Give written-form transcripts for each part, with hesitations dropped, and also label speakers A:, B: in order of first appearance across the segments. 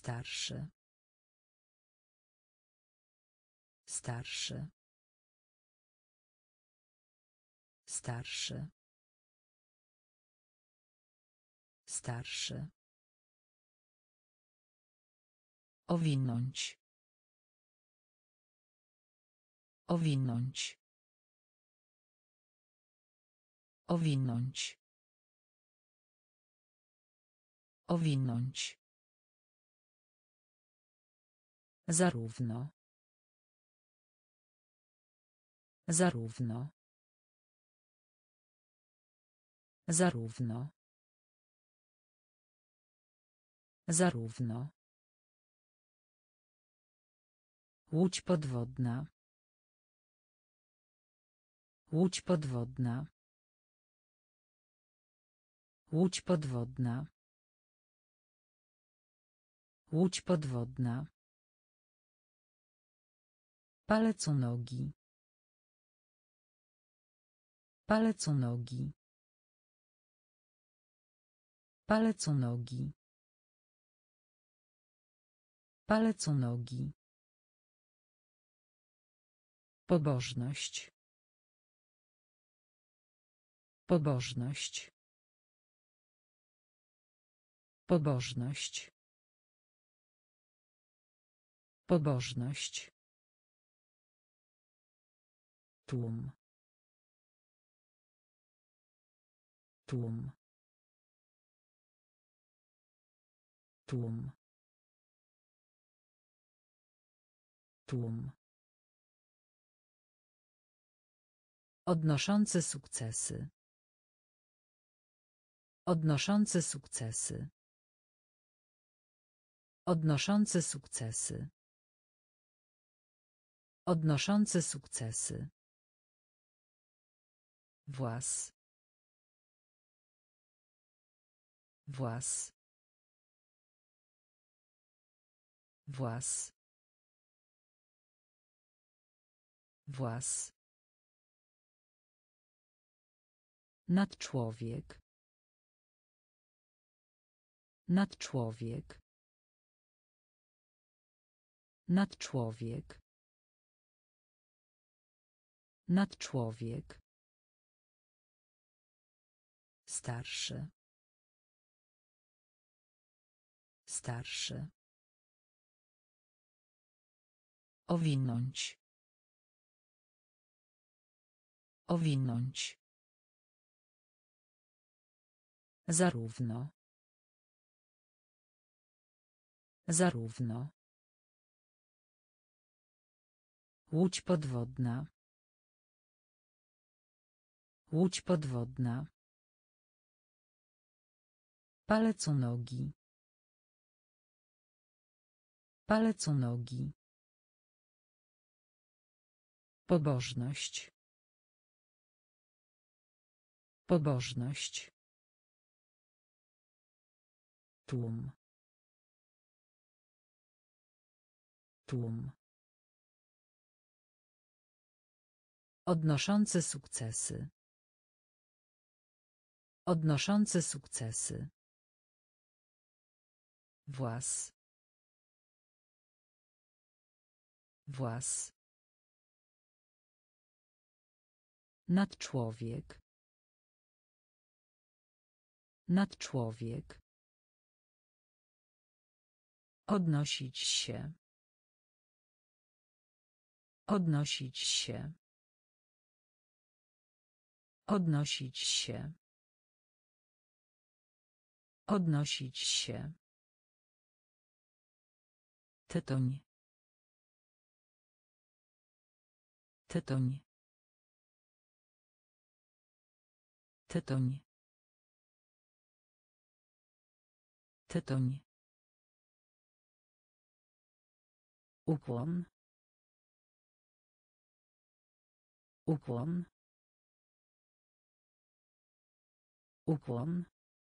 A: Starszy. Starszy. Starszy. Starszy. Owinąć. Owinąć. Owinąć. Owinąć. Zarówno. Zarówno. Zarówno. Zarówno. Łódź podwodna. Łódź podwodna. Łódź podwodna. Łódź podwodna. Palec u nogi. Palec u nogi. Palec u nogi. Palec u nogi. Pobożność. Pobożność. Pobożność. Pobożność. Tłum. Tłum. Tłum. Tłum. Odnoszący sukcesy. Odnoszący sukcesy. Odnoszący sukcesy. Odnoszący sukcesy. Włas. Włas. Włas. Włas. Nadczłowiek. Nadczłowiek. Nadczłowiek. Nadczłowiek. Starszy. Starszy. Owinąć. Owinąć. Zarówno. Zarówno. Łódź podwodna. Łódź podwodna. Palec u nogi. Palec u nogi. Pobożność. Pobożność. Tłum. Tłum. Odnoszący sukcesy. Odnoszący sukcesy. Włas. Włas. Nadczłowiek. Nadczłowiek. Odnosić się. Odnosić się. Odnosić się. Odnosić się. Tytoń. Tytoń. Tytoń. Tytoń. Ukłon. Ukłon. Ukłon.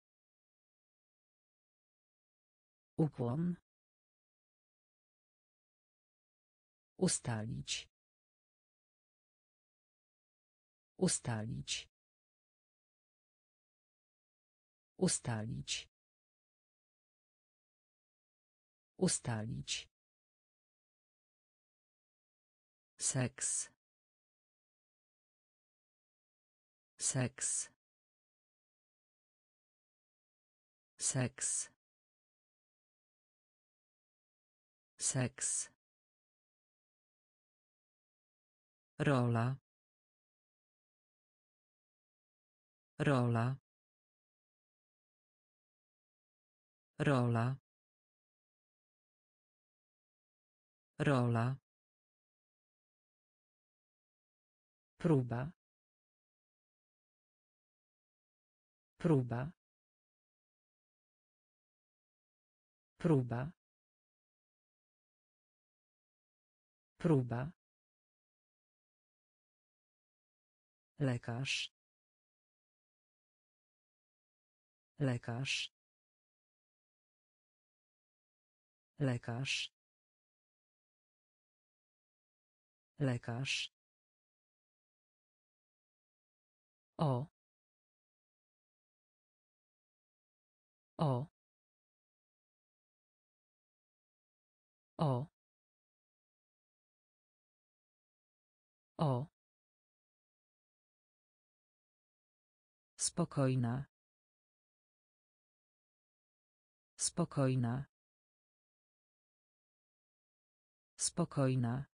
A: Ukłon. Ustalić. Ustalić. Ustalić. Ustalić. Seks. Seks. Seks. Seks. Rola. Rola. Rola. Rola. Próba. Próba. Próba. Próba. Lekarz. Lekarz. Lekarz. Lekarz. O. O. O. O. Spokojna. Spokojna. Spokojna.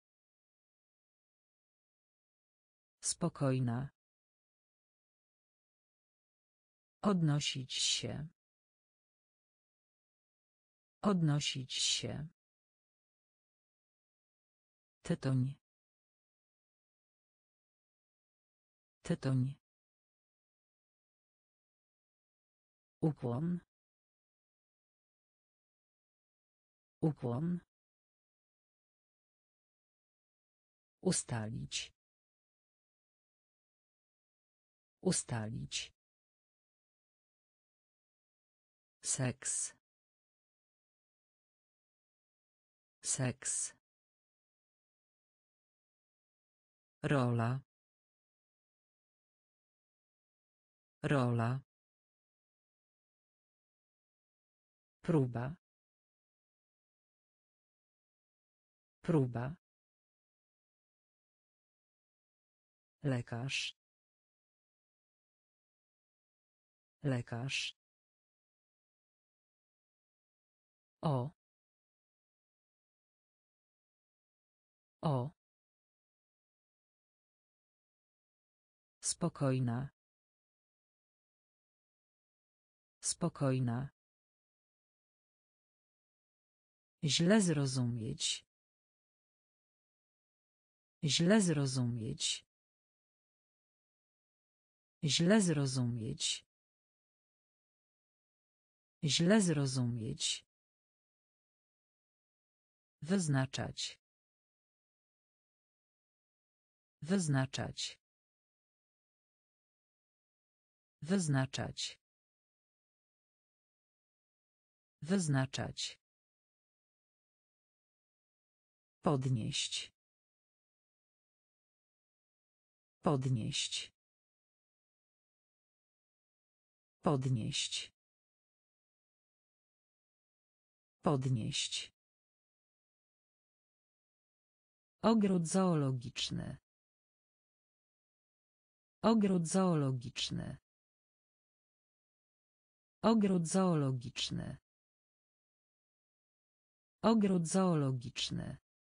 A: Spokojna. Odnosić się. Odnosić się. Tytoń. Tytoń. Ukłon. Ukłon. Ustalić. Ustalić. Seks. Seks. Rola. Rola. Próba. Próba. Lekarz. Lekarz. O. O. Spokojna. Spokojna. Źle zrozumieć. Źle zrozumieć. Źle zrozumieć. Źle zrozumieć. Wyznaczać. Wyznaczać. Wyznaczać. Wyznaczać. Podnieść. Podnieść. Podnieść. Podnieść. Ogród zoologiczny. Ogród zoologiczny. Ogród zoologiczny. Ogród zoologiczny.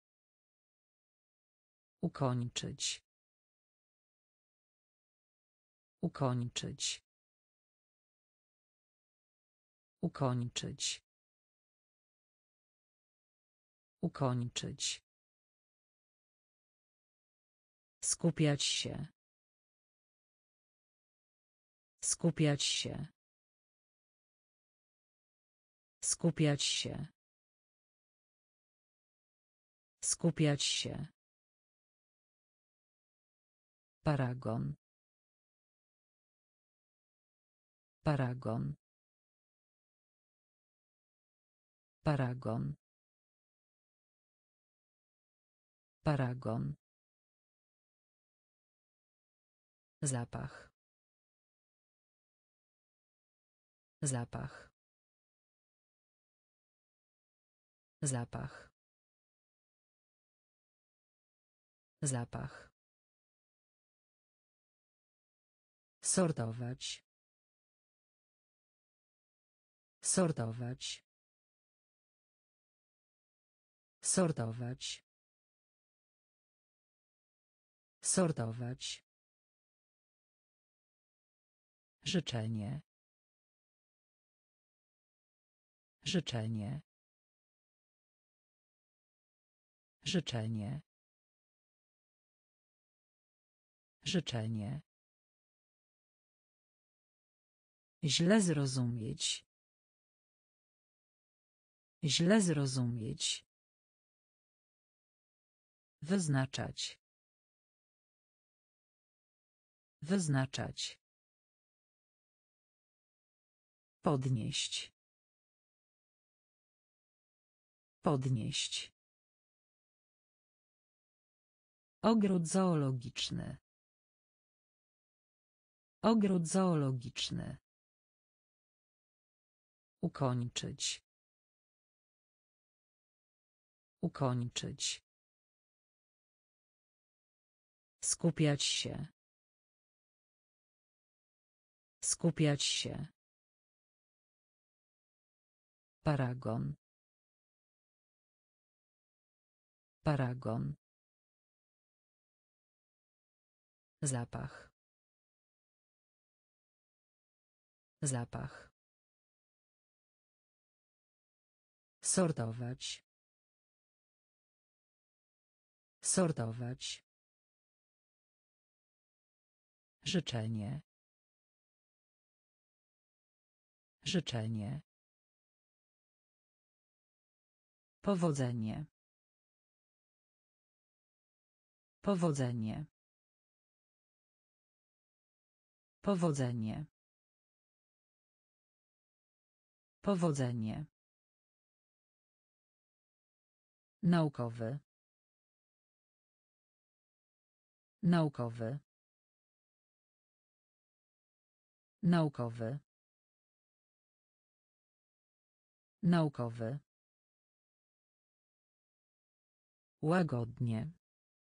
A: Ukończyć. Ukończyć. Ukończyć. Ukończyć. Skupiać się. Skupiać się. Skupiać się. Skupiać się. Paragon. Paragon. Paragon. Paragon. Zapach. Zapach. Zapach. Zapach. Sortować. Sortować. Sortować. Sortować. Życzenie. Życzenie. Życzenie. Życzenie. Źle zrozumieć. Źle zrozumieć. Wyznaczać. Wyznaczać. Podnieść. Podnieść. Ogród zoologiczny. Ogród zoologiczny. Ukończyć. Ukończyć. Skupiać się. Skupiać się. Paragon. Paragon. Zapach. Zapach. Sortować. Sortować. Życzenie. Życzenie. Powodzenie. Powodzenie. Powodzenie. Powodzenie. Naukowy. Naukowy. Naukowy. Naukowy. Łagodnie.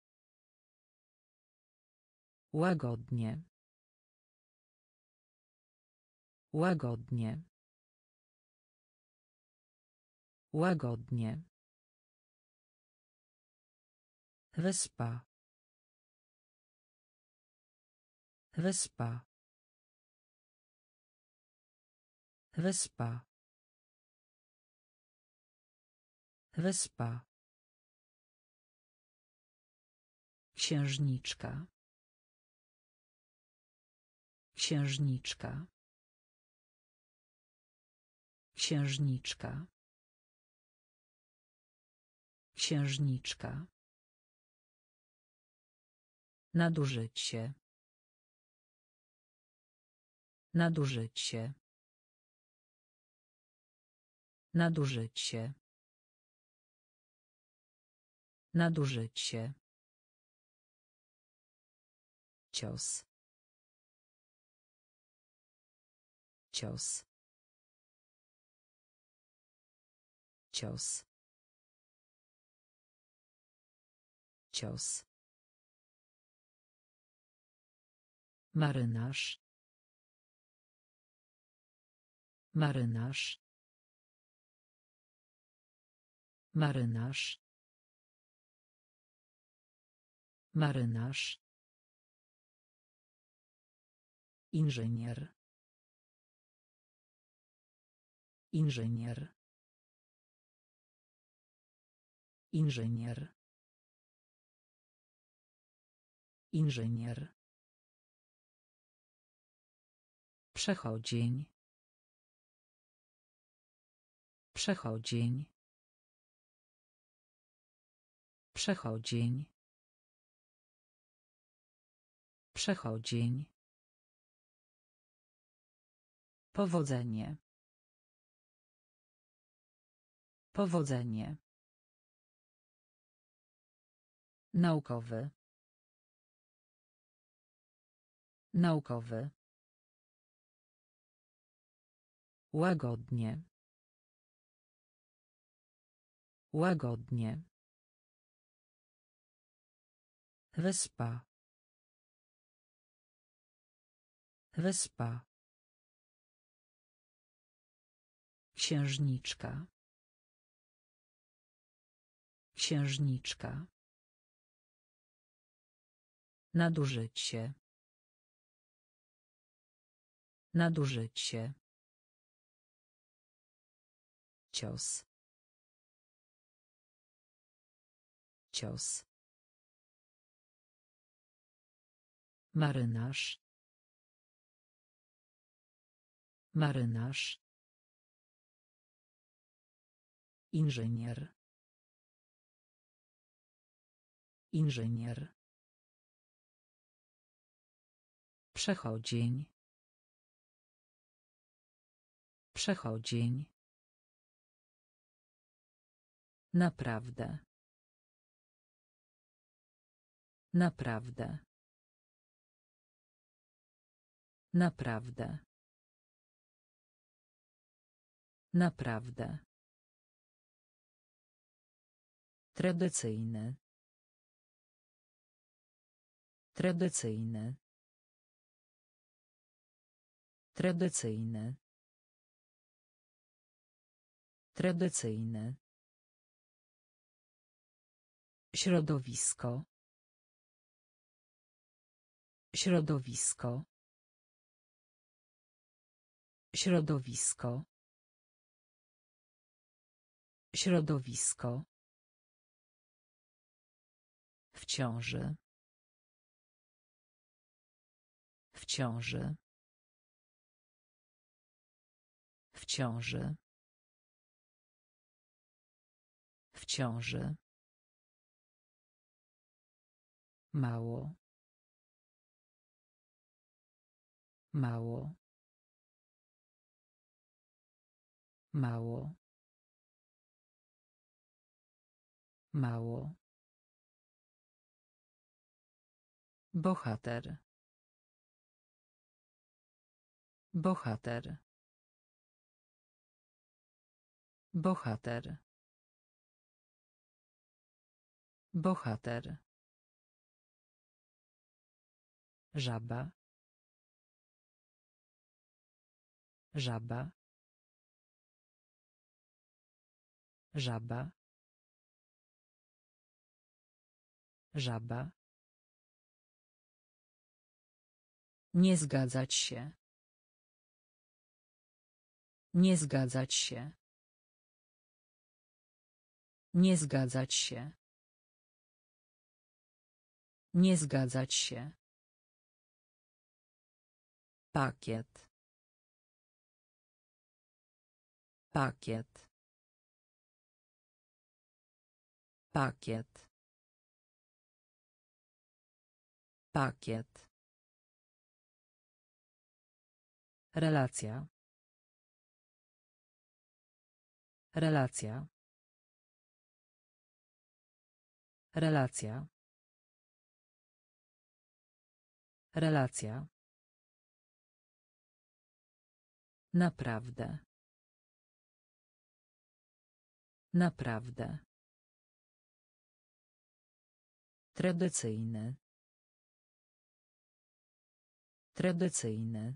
A: Łagodnie. Łagodnie. Łagodnie. Wyspa. Wyspa. Wyspa. Wyspa. Księżniczka. Księżniczka. Księżniczka. Księżniczka. Nadużycie. Nadużycie. Nadużycie. Nadużycie. Cios. Cios. Cios. Cios. Marynarz. Marynarz. Marynarz. Marynarz. Inżynier. Inżynier. Inżynier. Inżynier. Przechodzień. Przechodzień. Przechodzień. Przechodzień. Powodzenie. Powodzenie. Naukowy. Naukowy. Łagodnie. Łagodnie. Wyspa. Wyspa. Księżniczka. Księżniczka. Nadużycie. Nadużycie. Cios. Cios. Marynarz. Marynarz. Inżynier. Inżynier. Przechodzień. Przechodzień. Naprawdę. Naprawdę. Naprawdę. Naprawdę. Tradycyjny. Tradycyjny. Tradycyjny. Tradycyjny. Środowisko. Środowisko. Środowisko. Środowisko. W ciąży. W ciąży. W ciąży. W ciąży. Mało. Mało. Mało. Mało. Bohater. Bohater. Bohater. Bohater. Żaba. Żaba. Żaba. Żaba. Nie zgadzać się. Nie zgadzać się. Nie zgadzać się. Nie zgadzać się. Pakiet. Pakiet. Pakiet. Pakiet. Relacja. Relacja. Relacja. Relacja. Naprawdę. Naprawdę. Tradycyjny. Tradycyjny.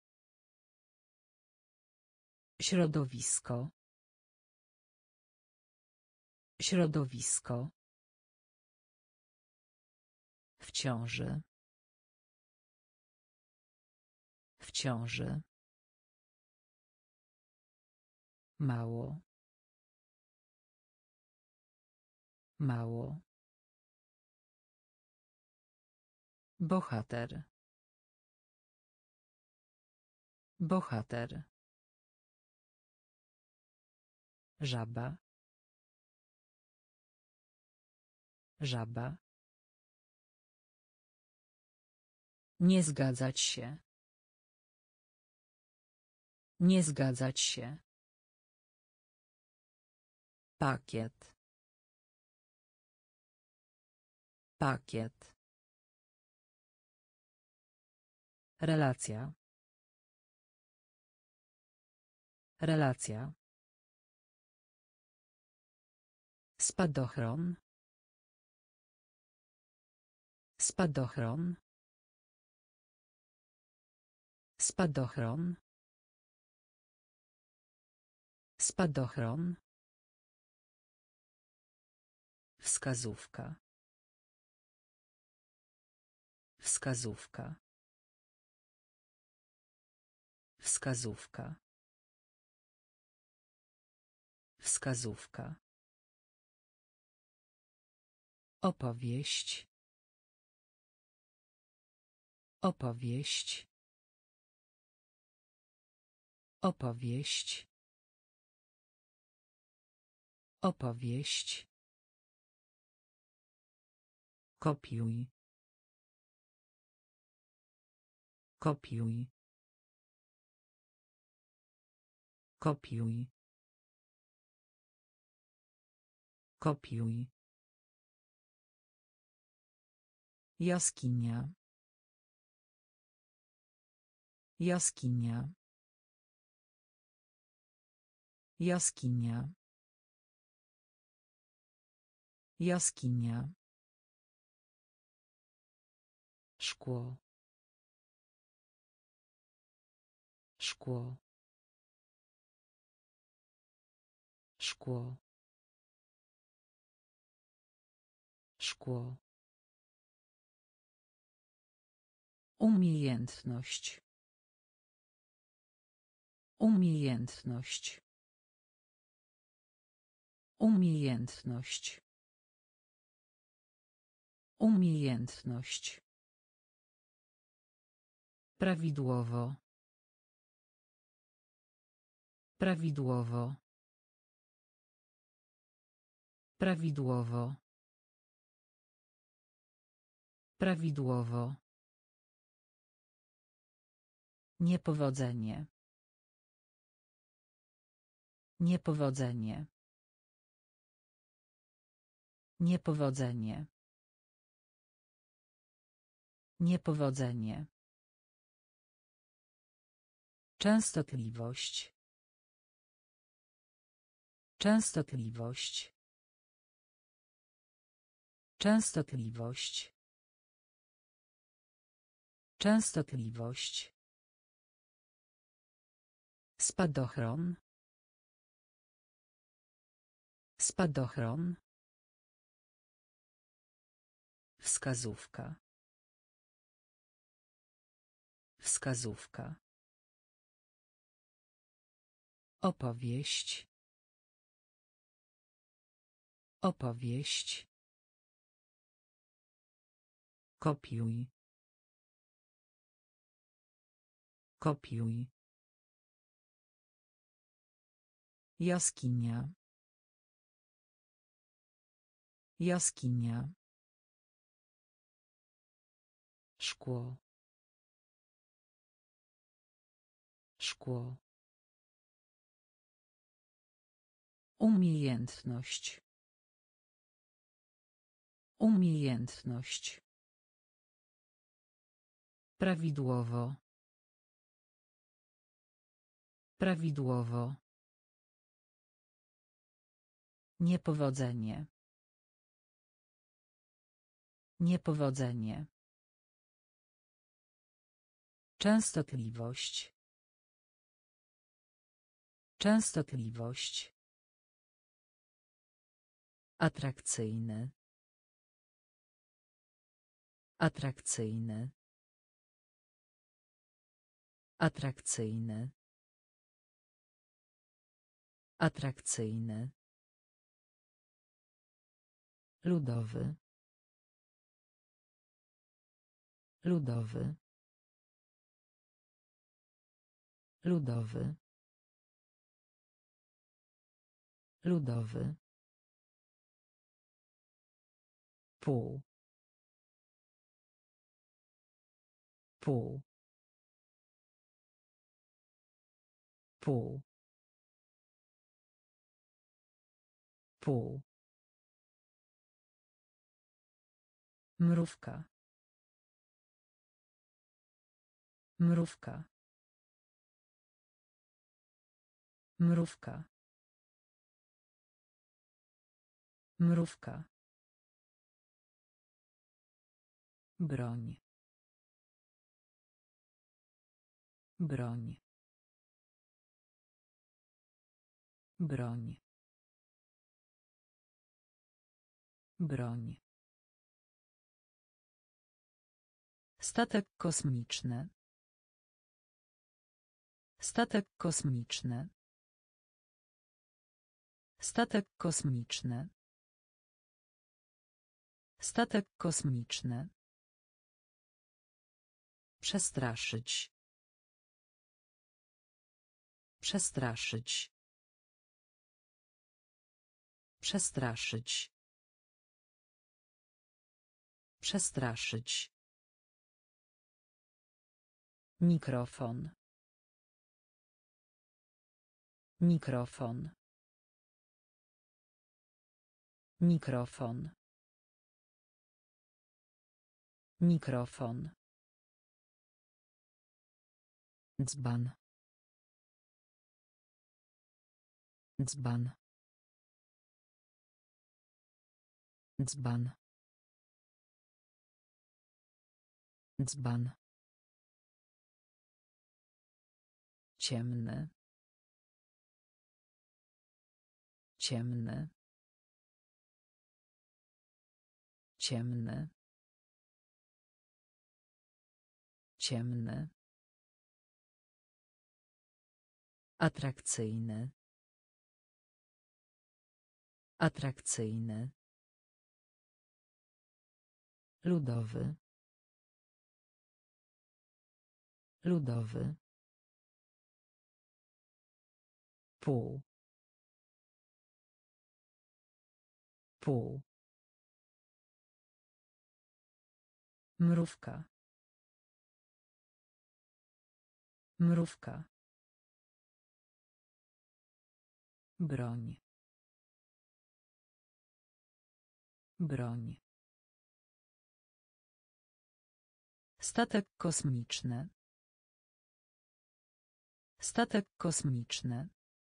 A: Środowisko. Środowisko. W ciąży. W ciąży. Mało. Mało. Bohater. Bohater. Żaba. Żaba. Nie zgadzać się. Nie zgadzać się. Pakiet. Pakiet. Relacja. Relacja. Spadochron. Spadochron. Spadochron. Spadochron. Wskazówka. Wskazówka. Wskazówka. Wskazówka. Opowieść. Opowieść. Opowieść. Opowieść. Kopiuj. Kopiuj. Kopiuj. Kopiuj. Jaskinia. Jaskinia. Jaskinia. Jaskinia. Szkło. Szkło. Szkło. Szkło. Umiejętność. Umiejętność. Umiejętność. Umiejętność. Prawidłowo. Prawidłowo. Prawidłowo. Prawidłowo. Niepowodzenie. Niepowodzenie. Niepowodzenie. Niepowodzenie. Częstotliwość. Częstotliwość. Częstotliwość. Częstotliwość. Spadochron. Spadochron. Wskazówka. Wskazówka. Opowieść. Opowieść. Kopiuj. Kopiuj. Jaskinia. Jaskinia. Szkło. Szkło. Umiejętność. Umiejętność. Prawidłowo. Prawidłowo. Niepowodzenie. Niepowodzenie. Częstotliwość. Częstotliwość. Atrakcyjny. Atrakcyjny. Atrakcyjny. Atrakcyjny. Ludowy. Ludowy. Ludowy. Ludowy. Pół. Pół. Pół. Pół. Mrówka. Mrówka. Mrówka. Mrówka. Broń. Broń. Broń. Broń. Statek kosmiczny. Statek kosmiczny. Statek kosmiczny. Statek kosmiczny. Przestraszyć. Przestraszyć. Przestraszyć. Przestraszyć. Mikrofon. Mikrofon. Mikrofon. Mikrofon. Dzban. Dzban. Dzban. Dzban. Ciemny. Ciemny. Ciemny. Ciemny. Atrakcyjny. Atrakcyjny. Ludowy. Ludowy. Pół. Pół. Mrówka. Mrówka. Broń. Broń. Statek kosmiczny. Statek kosmiczny.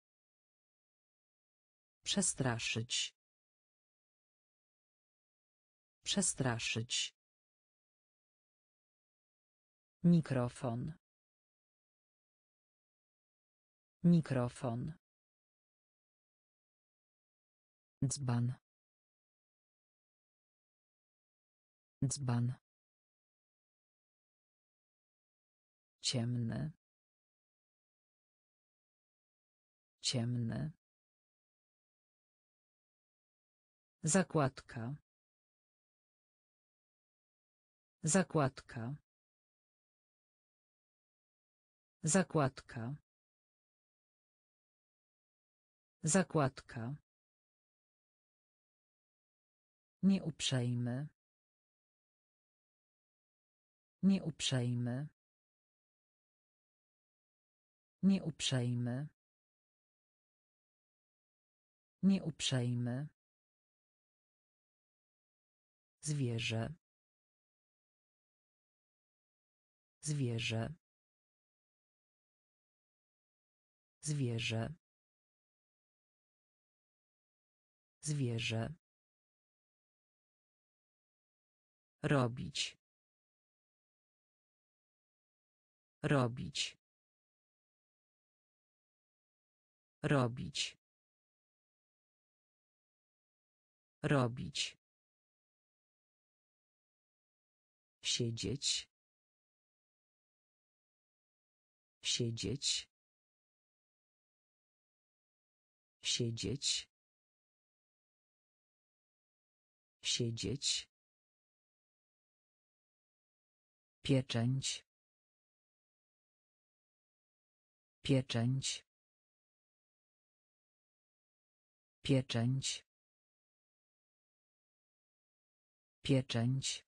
A: Przestraszyć. Przestraszyć. Mikrofon. Mikrofon. Dzban. Dzban. Ciemny. Ciemny. Zakładka. Zakładka. Zakładka. Zakładka. Nieuprzejmy. Nieuprzejmy. Nieuprzejmy. Nieuprzejmy. Zwierzę. Zwierzę. Zwierzę. Zwierzę. Robić. Robić. Robić. Robić. Siedzieć. Siedzieć. Siedzieć. Siedzieć. Pieczęć. Pieczęć. Pieczęć. Pieczęć.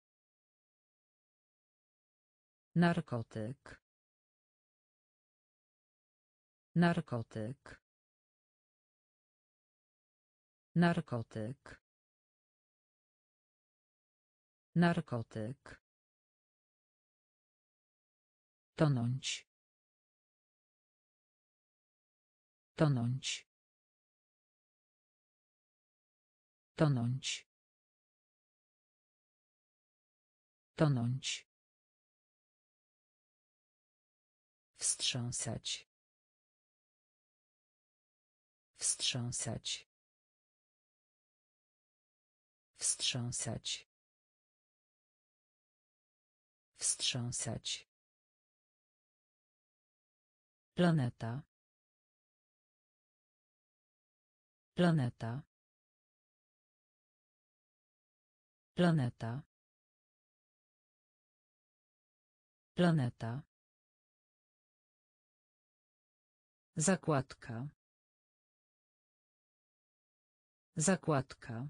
A: Narkotyk. Narkotyk. Narkotyk. Narkotyk. Tonąć. Tonąć. Tonąć. Tonąć. Wstrząsać. Wstrząsać. Wstrząsać. Wstrząsać. Planeta. Planeta. Planeta. Planeta. Zakładka. Zakładka.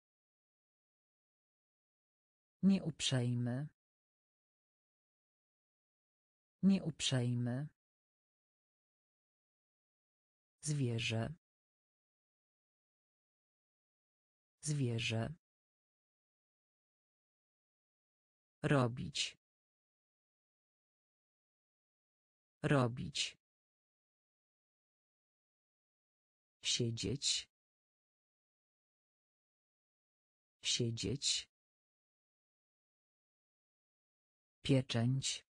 A: Nieuprzejmy. Nieuprzejmy. Zwierzę. Zwierzę. Robić. Robić. Siedzieć. Siedzieć. Pieczęć.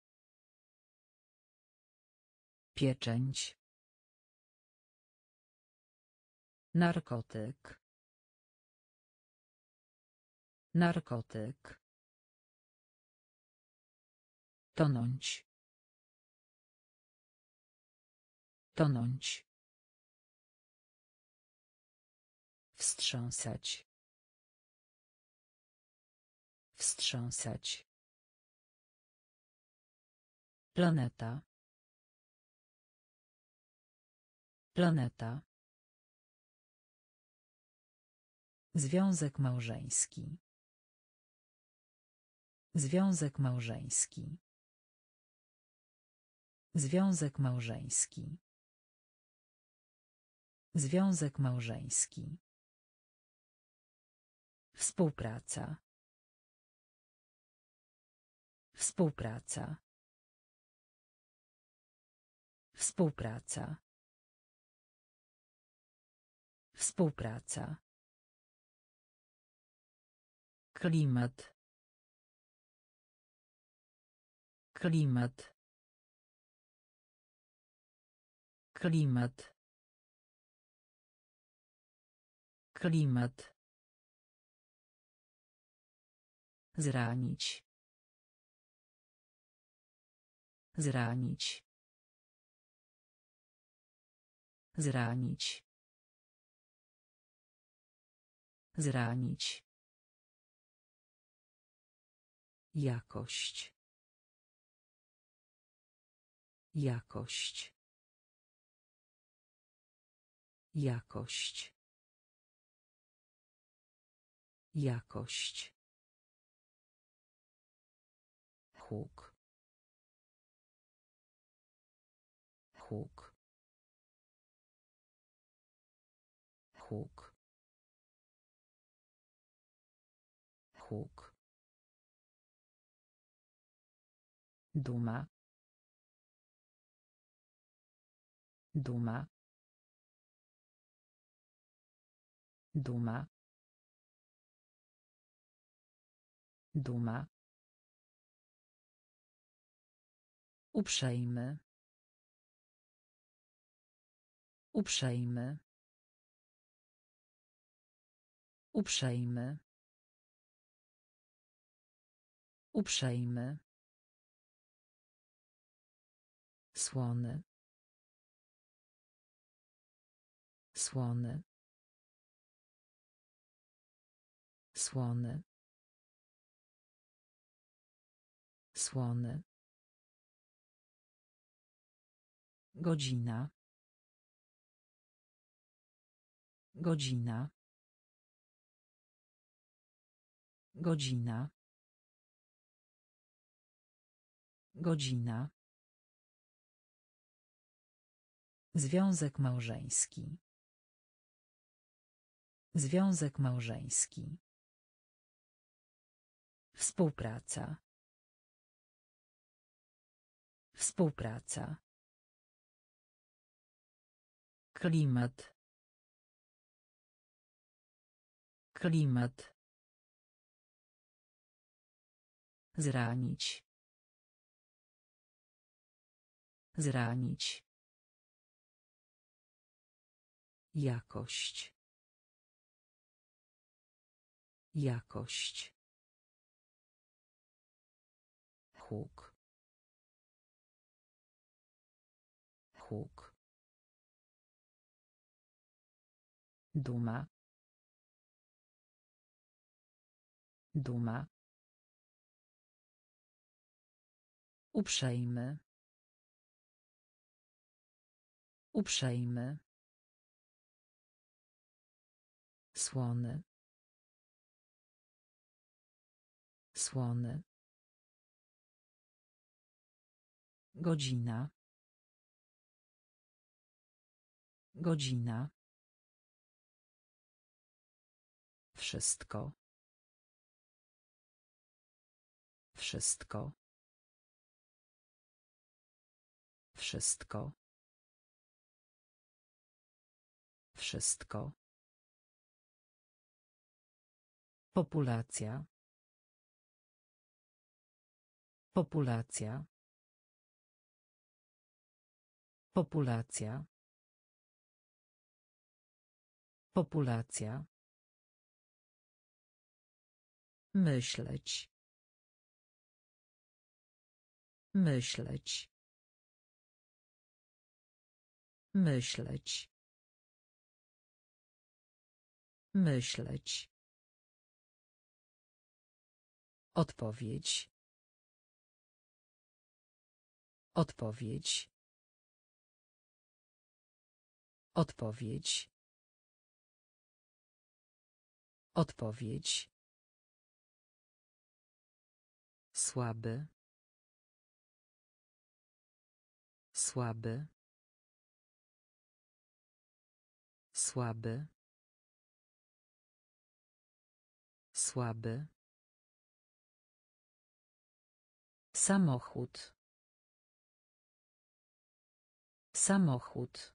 A: Pieczęć. Narkotyk. Narkotyk. Tonąć. Tonąć. Wstrząsać. Wstrząsać. Planeta. Planeta. Związek małżeński. Związek małżeński. Związek małżeński. Związek małżeński. Współpraca. Współpraca. Współpraca. Współpraca. Klimat. Klimat. Klimat. Klimat. Zranić. Zranić. Zranić. Zranić. Jakość. Jakość. Jakość. Jakość. Huk. Huk. Huk. Huk. Duma. Duma. Duma. Duma. Uprzejmy. Uprzejmy. Uprzejmy. Uprzejmy. Słony. Słony. Słony. Słony. Godzina. Godzina. Godzina. Godzina. Związek małżeński. Związek małżeński. Współpraca. Współpraca. Klimat. Klimat. Zranić. Zranić. Jakość. Jakość. Huk. Huk. Duma. Duma. Uprzejmy. Uprzejmy. Słony. Słony. Godzina. Godzina. Wszystko. Wszystko. Wszystko. Wszystko. Populacja. Populacja. Populacja. Populacja. Myśleć. Myśleć. Myśleć. Myśleć. Odpowiedź. Odpowiedź. Odpowiedź. Odpowiedź. Słaby. Słaby. Słaby. Słaby. Samochód. Samochód.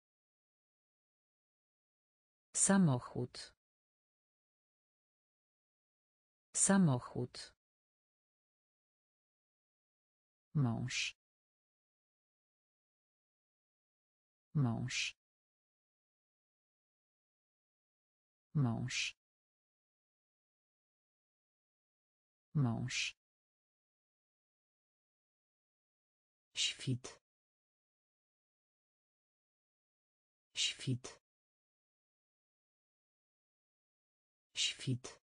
A: Samochód. Samochód. Mąż. Mąż. Mąż. Mąż. Świt. Świt. Świt.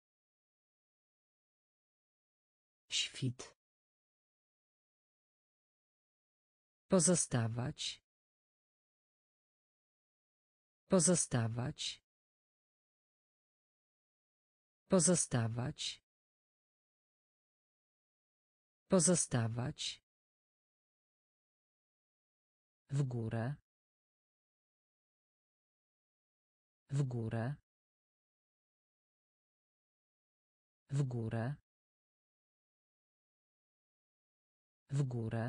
A: Świt. Pozostawać. Pozostawać. Pozostawać. Pozostawać. W górę. W górę. W górę. W górę.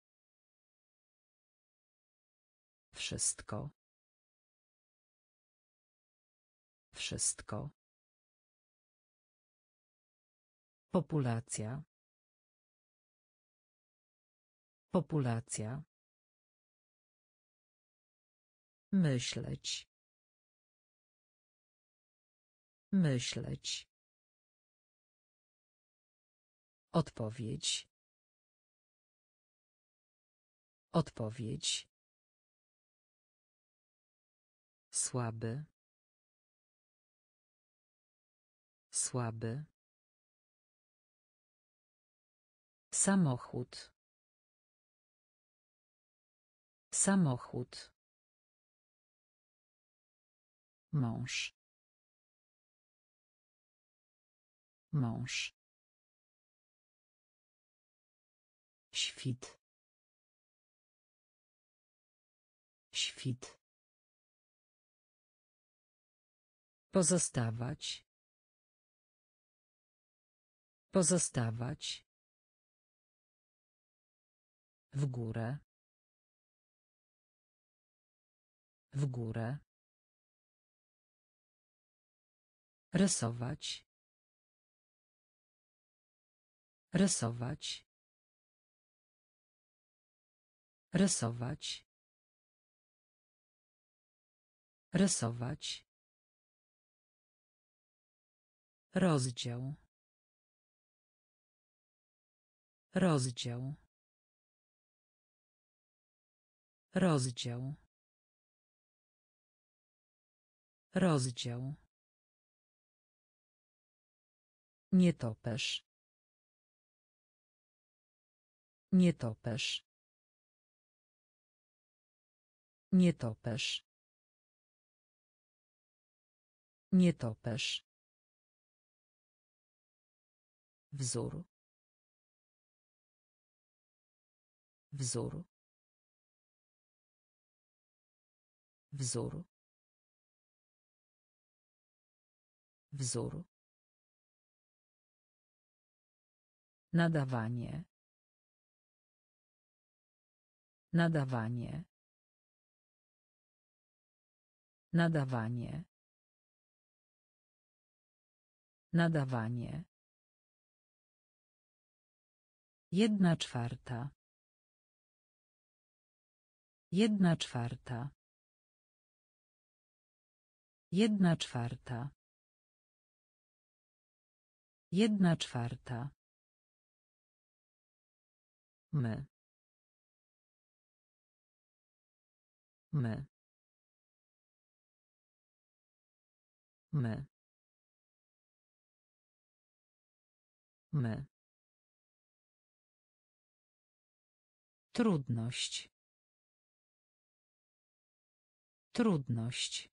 A: Wszystko. Wszystko. Populacja. Populacja. Myśleć. Myśleć. Odpowiedź. Odpowiedź. Słaby. Słaby. Samochód. Samochód. Mąż. Mąż. Świt. Świt. Pozostawać. Pozostawać. W górę. W górę. Rysować. Rysować. Rysować. Rysować. Rozdział. Rozdział. Rozdział. Rozdział. Nietoperz. Nietoperz. Nietoperz. Nietoperz. Wzór. Wzór. Wzór. Wzór. Nadawanie. Nadawanie. Nadawanie. Nadawanie. 1/4. 1/4. 1/4. 1/4. My. My. My. My. Trudność. Trudność.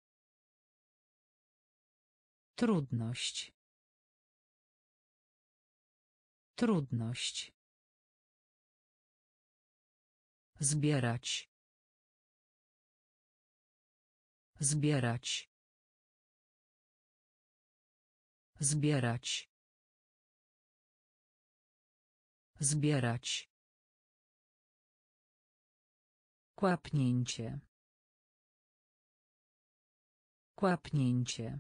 A: Trudność. Trudność. Zbierać. Zbierać. Zbierać. Zbierać. Kłapnięcie. Kłapnięcie.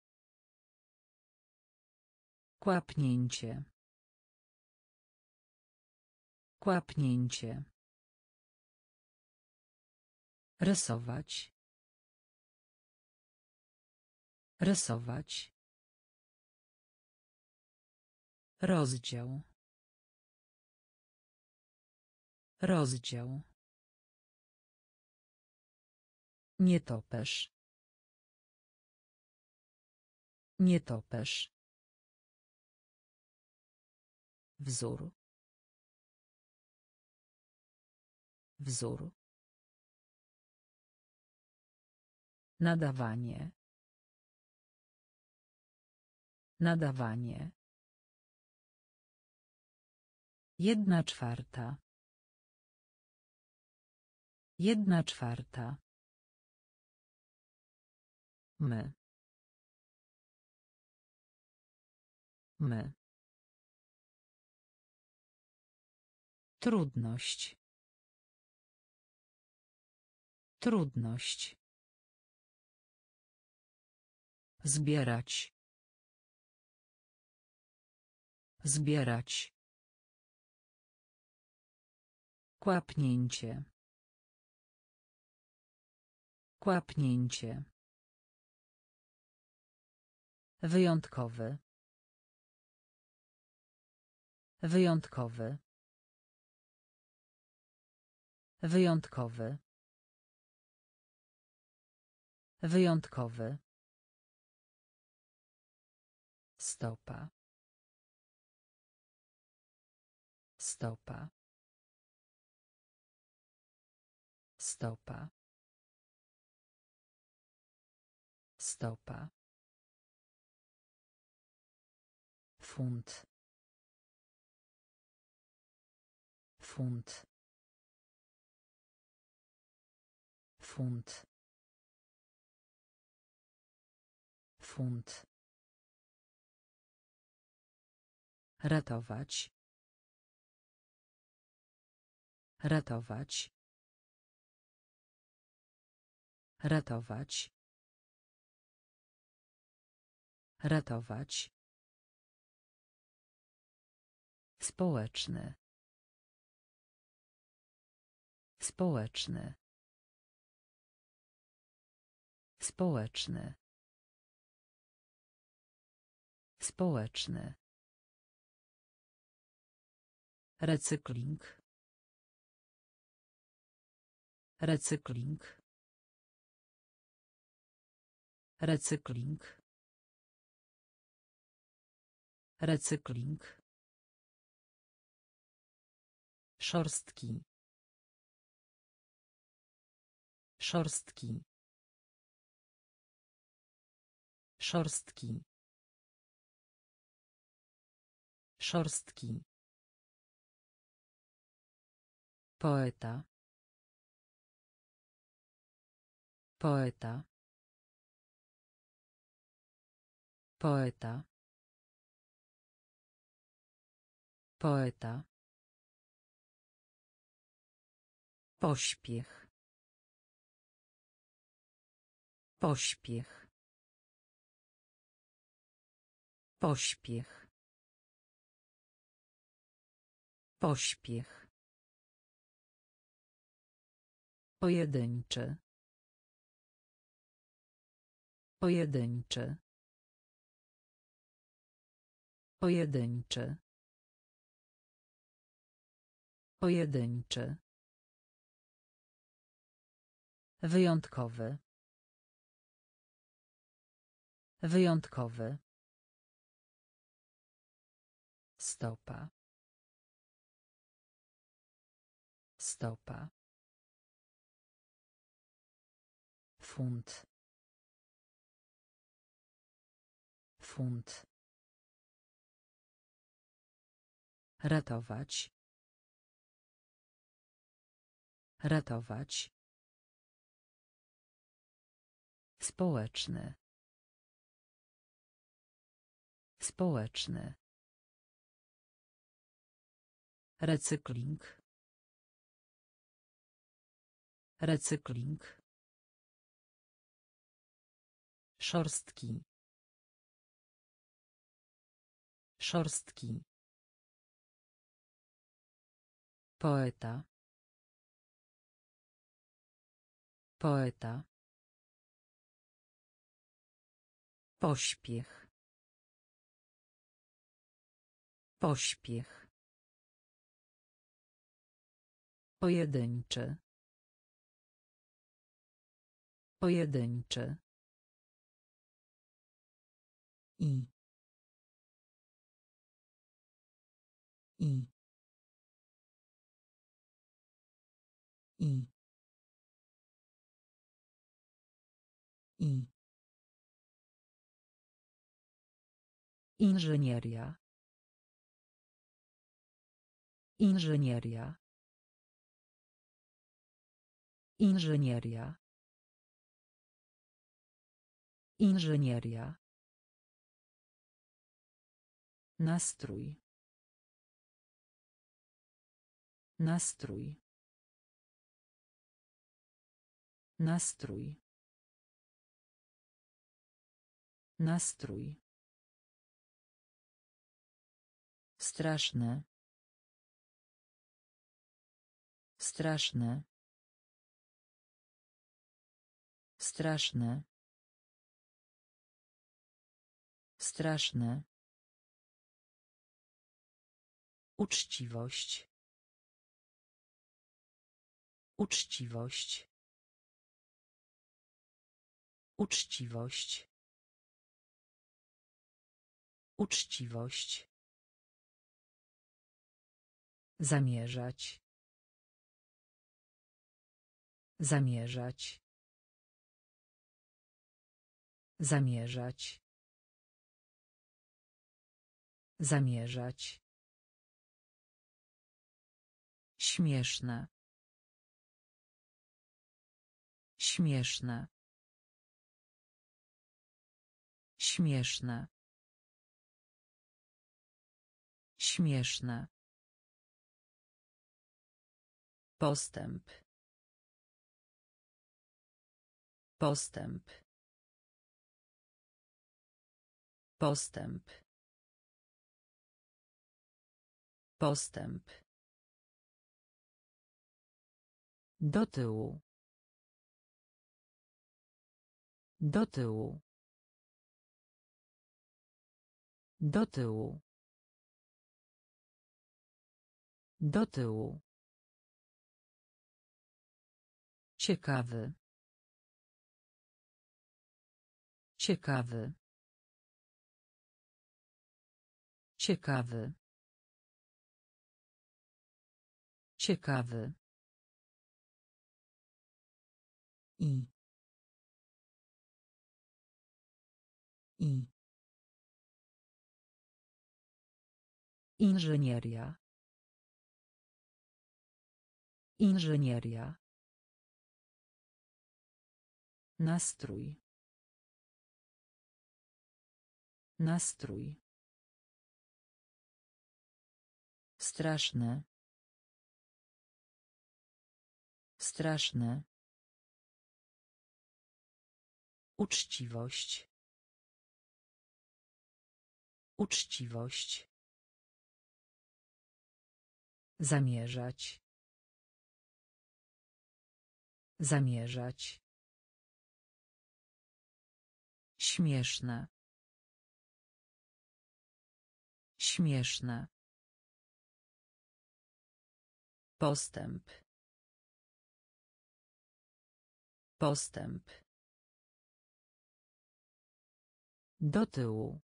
A: Kłapnięcie. Kłapnięcie. Rysować. Rysować. Rozdział. Rozdział. Nietoperz. Nietoperz. Wzór. Wzór. Nadawanie. Nadawanie. 1/4. 1/4. My. My. Trudność. Trudność. Zbierać. Zbierać. Kłapnięcie. Kłapnięcie. Wyjątkowy. Wyjątkowy. Wyjątkowy. Wyjątkowy. Stopa. Stopa. Stopa. Stopa. Funt. Funt. Funt. Funt. Ratować. Ratować. Ratować. Ratować. Społeczny. Społeczny. Społeczny. Społeczny. Recykling. Recykling. Recykling. Recykling. Szorstki. Szorstki. Szorstki. Szorstki. Poeta. Poeta. Poeta. Poeta. Pośpiech. Pośpiech. Pośpiech. Pośpiech. Pojedynczy. Pojedynczy. Pojedynczy. Pojedynczy. Wyjątkowy. Wyjątkowy. Stopa. Stopa. Funt. Funt. Ratować. Ratować. Społeczny. Społeczny. Recykling. Recykling. Szorstki. Szorstki. Poeta. Poeta. Pośpiech. Pośpiech. Pojedynczy. Pojedynczy. I. I. I. I. Inżynieria. Inżynieria. Inżynieria. Inżynieria. Nastrój. Nastrój. Nastrój. Nastrój. Straszne. Straszne. Straszne. Straszne. Uczciwość. Uczciwość. Uczciwość. Uczciwość. Zamierzać. Zamierzać. Zamierzać. Zamierzać. Śmieszne. Śmieszne. Śmieszne. Śmieszne. Postęp. Postęp. Postęp. Postęp. Do tyłu. Do tyłu. Do tyłu. Do tyłu. Ciekawy. Ciekawy. Ciekawy. Ciekawy. I. I. Inżynieria. Inżynieria. Nastrój. Nastrój. Straszne. Straszne. Uczciwość. Uczciwość. Zamierzać. Zamierzać. Śmieszne. Śmieszne. Postęp. Postęp. Do tyłu.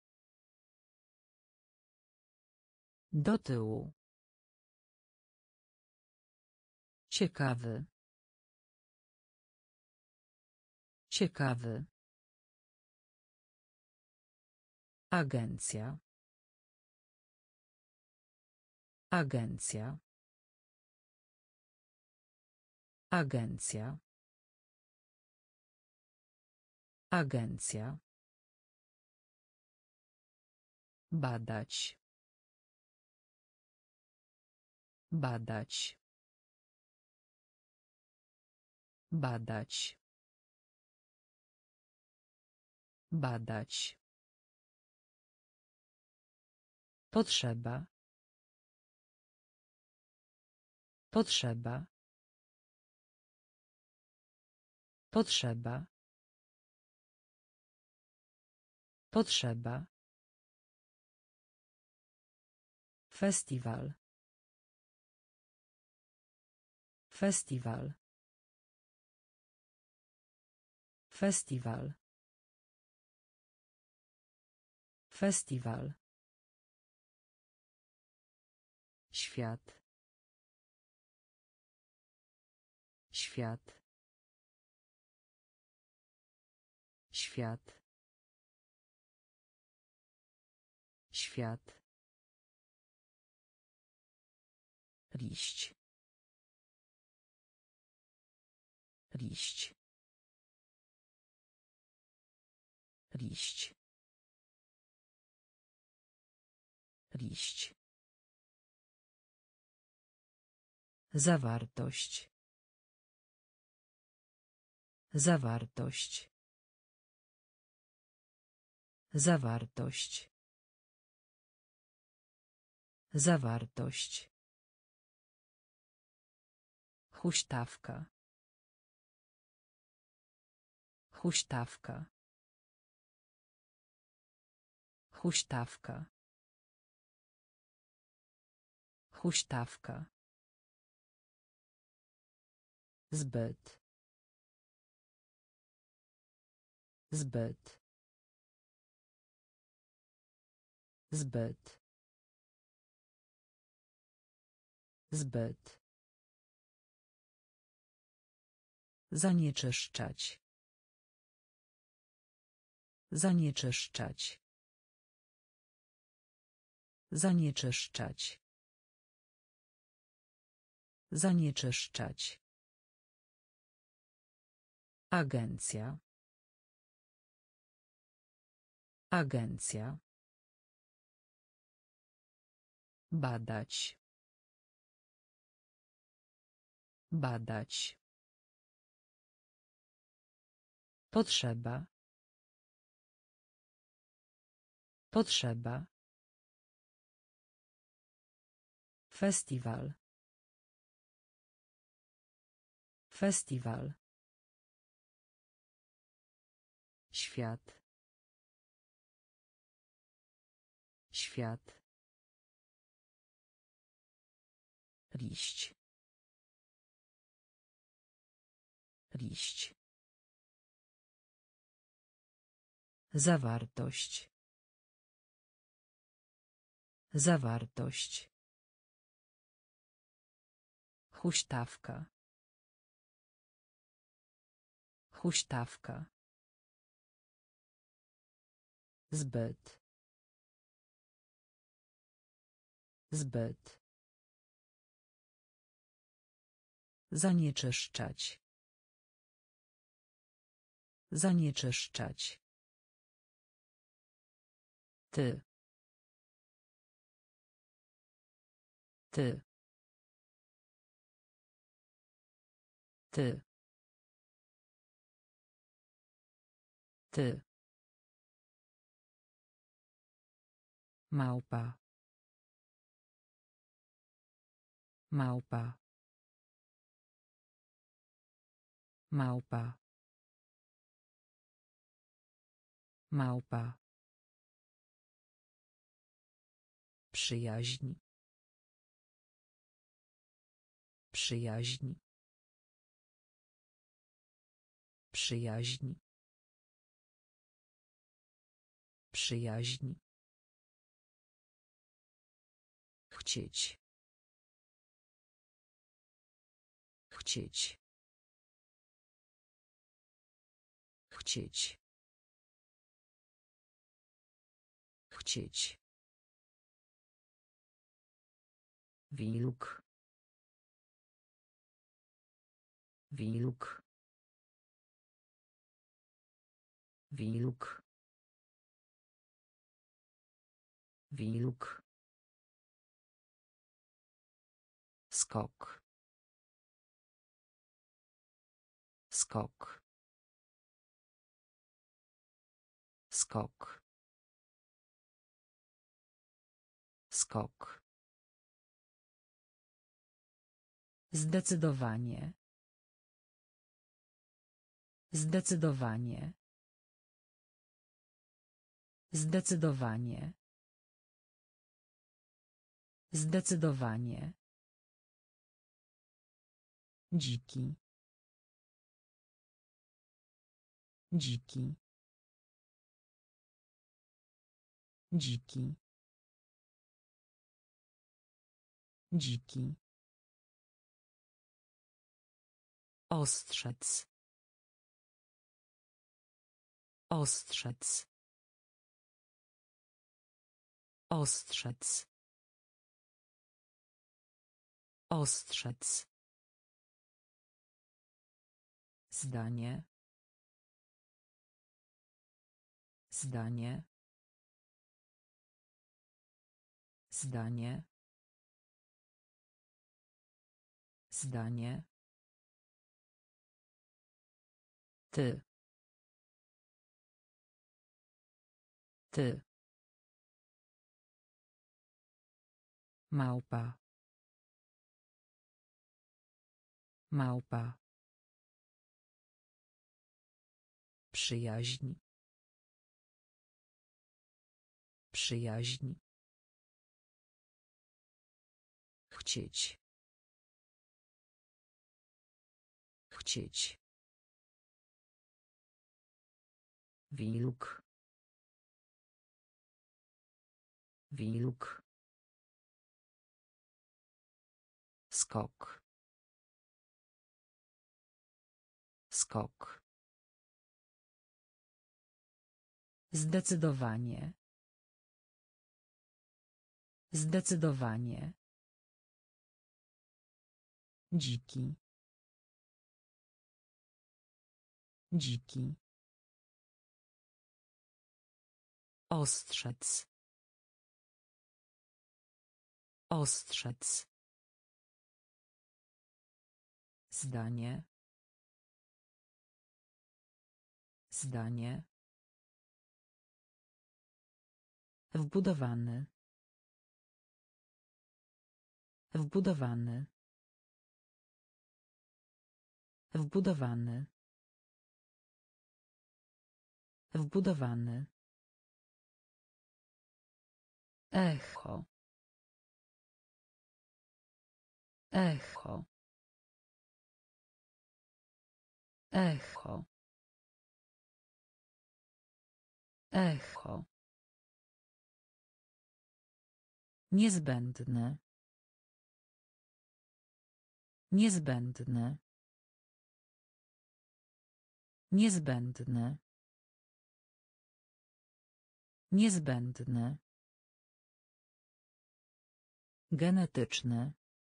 A: Do tyłu. Ciekawy. Ciekawy. Agencja. Agencja. Agencja. Agencja. Badać. Badać. Badać. Badać. Potrzeba. Potrzeba. Potrzeba. Potrzeba. Festiwal. Festiwal. Festiwal. Festiwal. Świat. Świat. Świat. Świat. Liść. Liść. Liść. Liść. Zawartość. Zawartość. Zawartość. Zawartość. Huśtawka. Huśtawka. Huśtawka. Huśtawka. Zbyt. Zbyt. Zbyt. Zbyt. Zanieczyszczać. Zanieczyszczać. Zanieczyszczać. Zanieczyszczać. Agencja. Agencja. Badać. Badać. Potrzeba. Potrzeba. Festiwal. Festiwal. Świat. Świat. Liść. Liść. Zawartość. Zawartość. Huśtawka. Huśtawka. Zbyt. Zbyt. Zanieczyszczać. Zanieczyszczać. Ty. Ty. Ty. Ty. Małpa. Małpa. Małpa. Małpa. Przyjaźń. Przyjaźń. Przyjaźń. Przyjaźń. Chcieć. Chcieć. Chcieć. Chcieć. Wilk. Wilk. Wilk. Wilk. Skok. Skok. Skok. Skok. Zdecydowanie. Zdecydowanie. Zdecydowanie. Zdecydowanie. Dziki. Dziki. Dziki. Dziki. Ostrzec. Ostrzec. Ostrzec. Ostrzec. Zdanie. Zdanie. Zdanie. Zdanie. Ty. Ty. Małpa. Małpa. Przyjaźń. Przyjaźń. Chcieć. Chcieć. Wilk. Wilk. Skok. Skok. Zdecydowanie. Zdecydowanie. Dziki. Dziki. Ostrzec. Ostrzec. Zdanie. Zdanie. Wbudowany. Wbudowany. Wbudowany. Wbudowany. Echo. Echo. Echo. Echo. Niezbędne. Niezbędne. Niezbędne. Niezbędne. Genetyczne.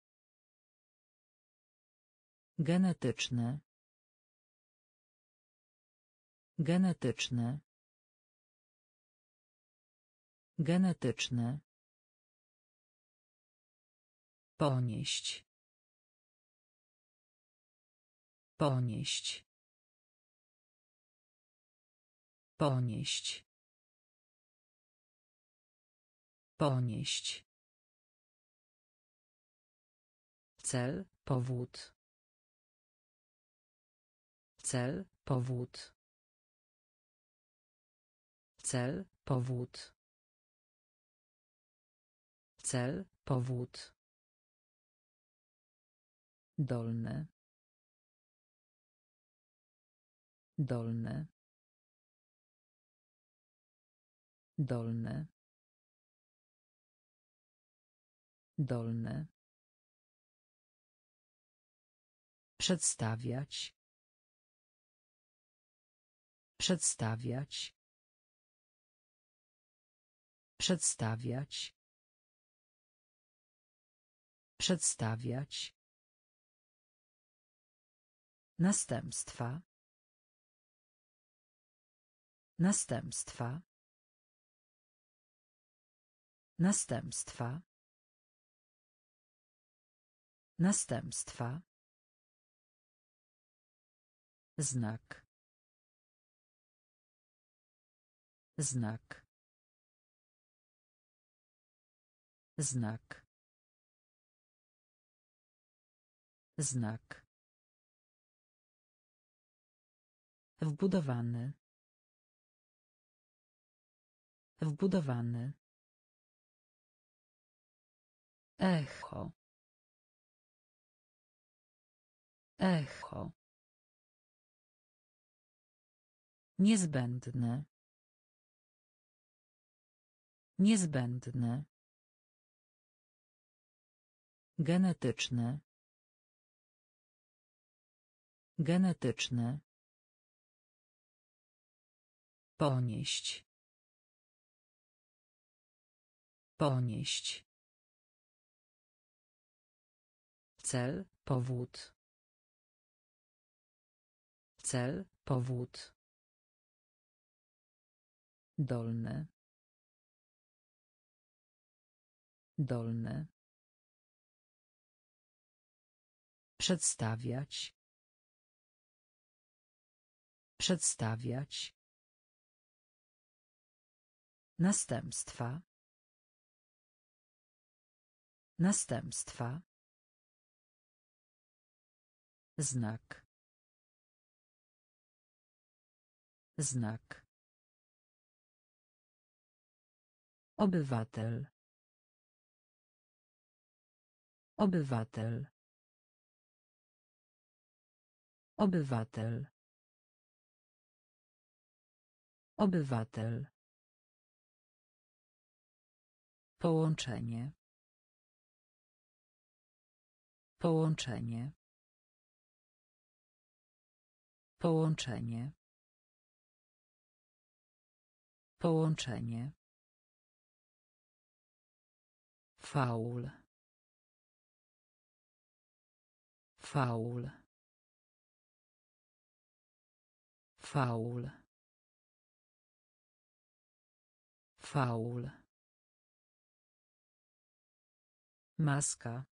A: Genetyczne. Genetyczne. Genetyczne. Ponieść. Ponieść. Ponieść. Ponieść. Cel, powód. Cel, powód. Cel, powód. Cel, powód. Dolny. Dolny. Dolny. Dolny. Przedstawiać. Przedstawiać. Przedstawiać. Przedstawiać. Następstwa. Następstwa. Następstwa. Następstwa. Znak. Znak. Znak. Znak. Wbudowany. Wbudowany. Echo. Echo. Niezbędne. Niezbędne. Genetyczne. Genetyczne. Ponieść. Ponieść. Cel, powód. Cel, powód. Dolny. Dolny. Przedstawiać. Przedstawiać. Następstwa. Następstwa. Znak. Znak. Obywatel. Obywatel. Obywatel. Obywatel. Połączenie. Połączenie. Połączenie. Połączenie. Faul. Faul. Faul. Faul. Maska.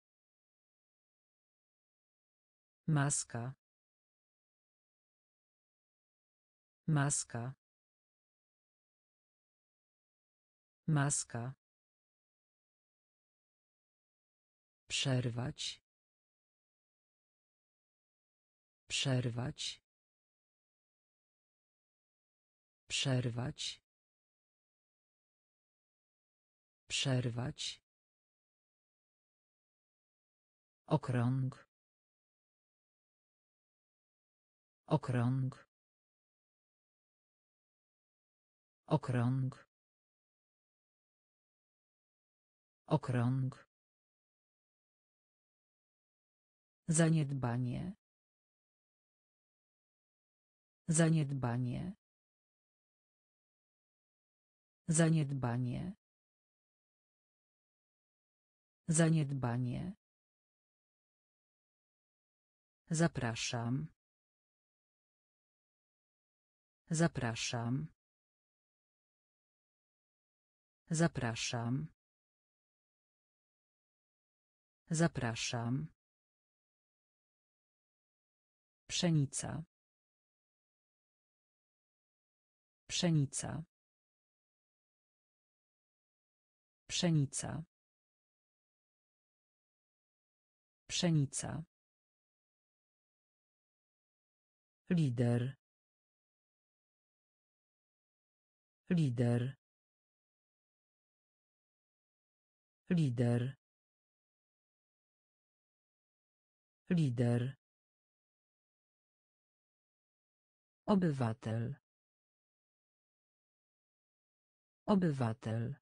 A: Maska. Maska. Maska. Przerwać. Przerwać. Przerwać. Przerwać. Okrąg. Okrąg. Okrąg. Okrąg. Zaniedbanie. Zaniedbanie. Zaniedbanie. Zaniedbanie. Zapraszam. Zapraszam. Zapraszam. Zapraszam. Pszenica. Pszenica. Pszenica. Pszenica. Lider. Lider. Lider. Lider. Obywatel. Obywatel.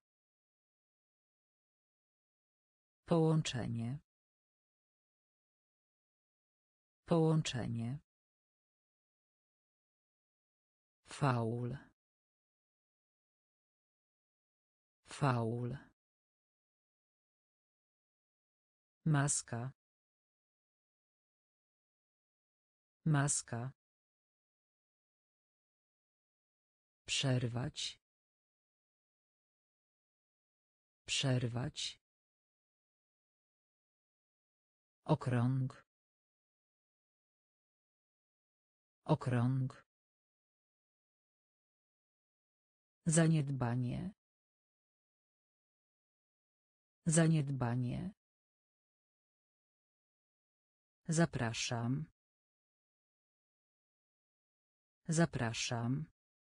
A: Połączenie. Połączenie. Faul. Faul. Maska. Maska. Przerwać. Przerwać. Okrąg. Okrąg. Zaniedbanie. Zaniedbanie. Zapraszam. Zapraszam.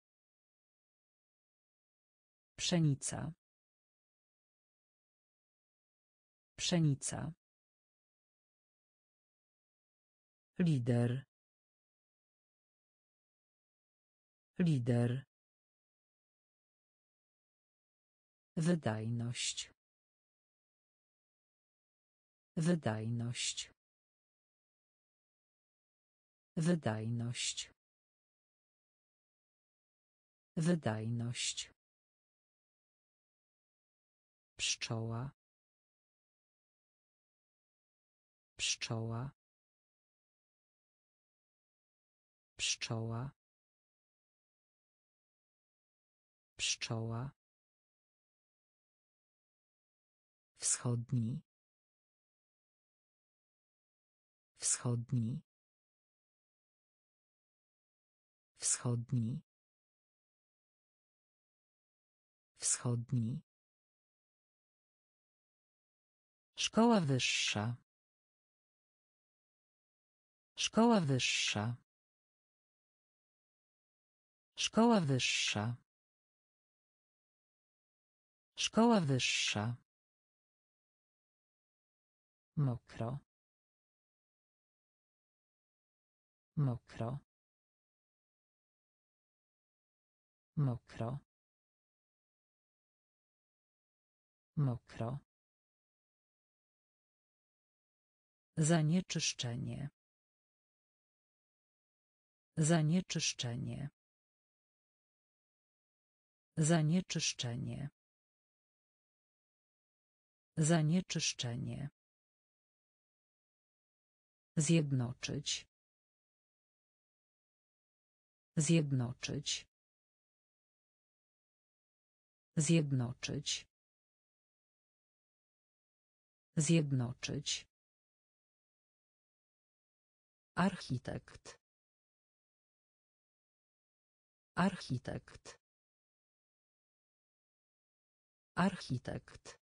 A: Pszenica. Pszenica. Lider. Lider. Wydajność. Wydajność. Wydajność. Wydajność. Pszczoła. Pszczoła. Pszczoła. Pszczoła. Wschodni. Wschodni. Wschodni. Wschodni. Szkoła wyższa. Szkoła wyższa. Szkoła wyższa. Szkoła wyższa. Mokro. Mokro. Mokro. Mokro. Zanieczyszczenie. Zanieczyszczenie. Zanieczyszczenie. Zanieczyszczenie. Zjednoczyć. Zjednoczyć. Zjednoczyć. Zjednoczyć. Architekt. Architekt. Architekt.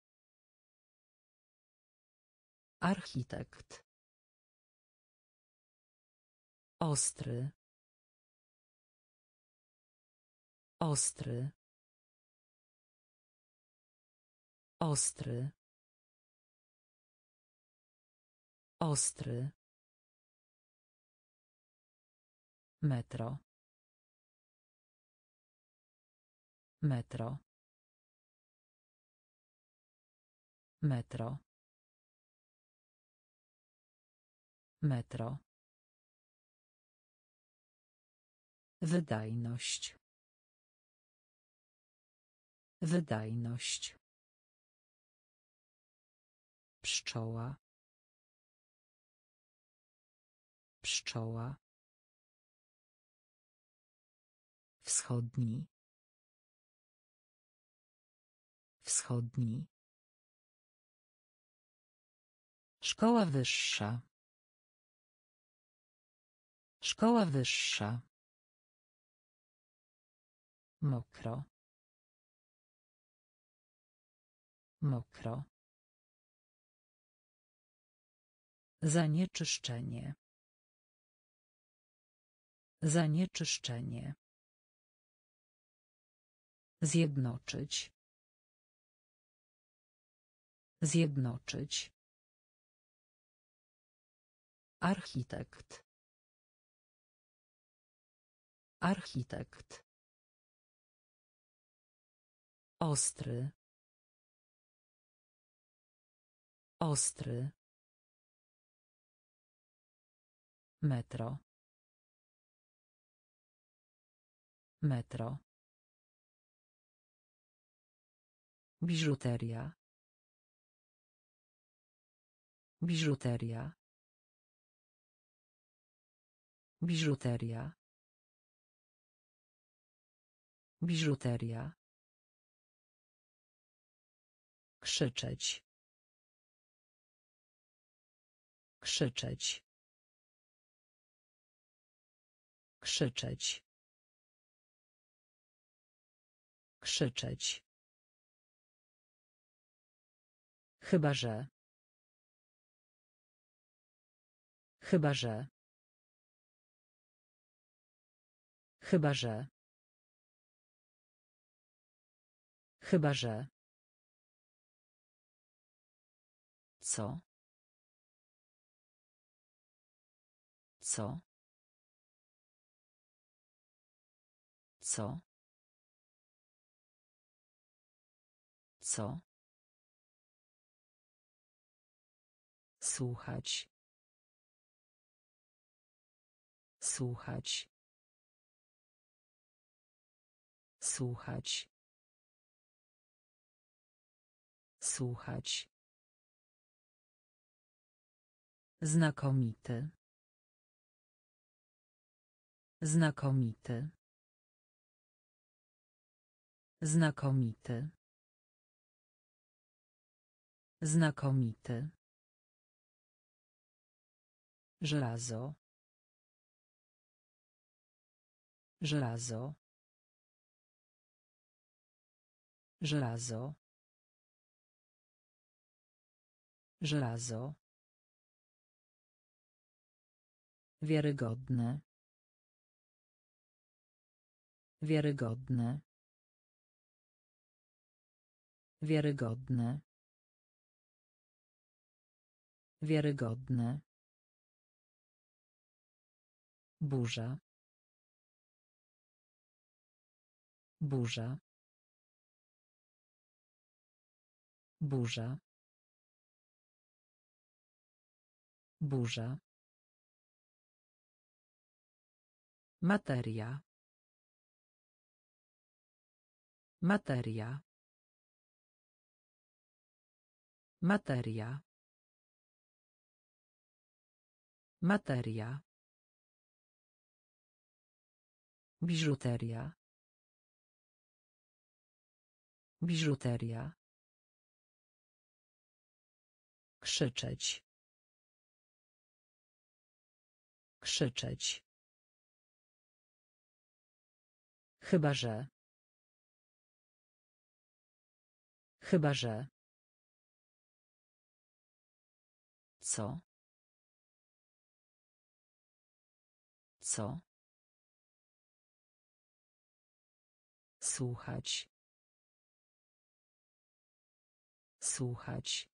A: Architekt. Ostry. Ostry. Ostry. Ostry. Metro. Metro. Metro. Metro. Wydajność. Wydajność. Pszczoła. Pszczoła. Wschodni. Wschodni. Szkoła wyższa. Szkoła wyższa. Mokro. Mokro. Zanieczyszczenie. Zanieczyszczenie. Zjednoczyć. Zjednoczyć. Architekt. Architekt. Ostry. Ostry. Metro. Metro. Biżuteria. Biżuteria. Biżuteria. Biżuteria. Krzyczeć. Krzyczeć. Krzyczeć. Krzyczeć. Chyba że. Chyba że. Chyba że. Chyba że. Co? Co? Co? Co? Słuchać. Słuchać. Słuchać. Słuchać. Znakomity. Znakomity. Znakomity. Znakomity. Żelazo. Żelazo. Żelazo. Żelazo. Wiarygodne. Wiarygodne. Wiarygodne. Wiarygodne. Burza. Burza. Burza. Burza. Materia. Materia. Materia. Materia. Biżuteria. Biżuteria. Krzyczeć. Krzyczeć. Chyba że. Chyba że. Co? Co? Słuchać. Słuchać.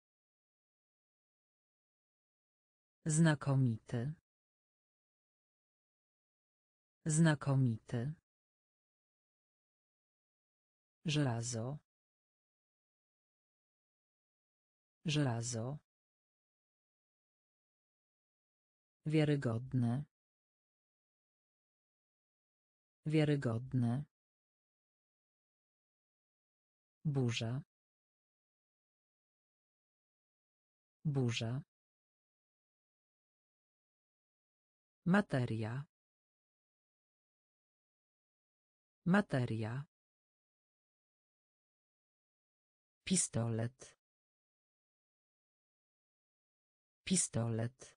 A: Znakomity. Znakomity. Żelazo. Żelazo. Wiarygodne. Wiarygodne. Burza. Burza. Materia. Materia. Pistolet. Pistolet.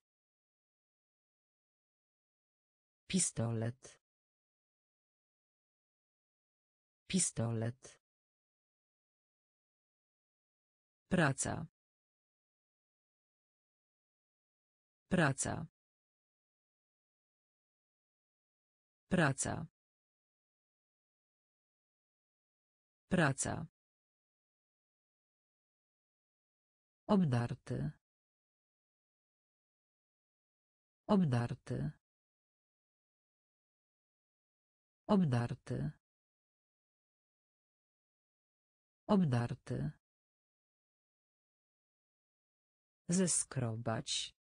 A: Pistolet. Pistolet. Praca. Praca. Praca. Praca. Obdarty. Obdarty. Obdarty. Obdarty. Zeskrobać.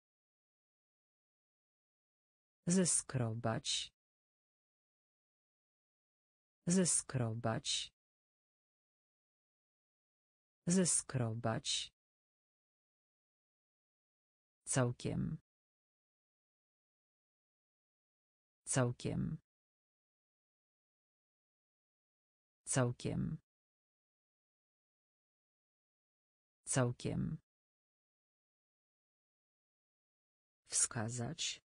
A: Zeskrobać. Zeskrobać. Zeskrobać. Całkiem. Całkiem. Całkiem. Całkiem. Wskazać.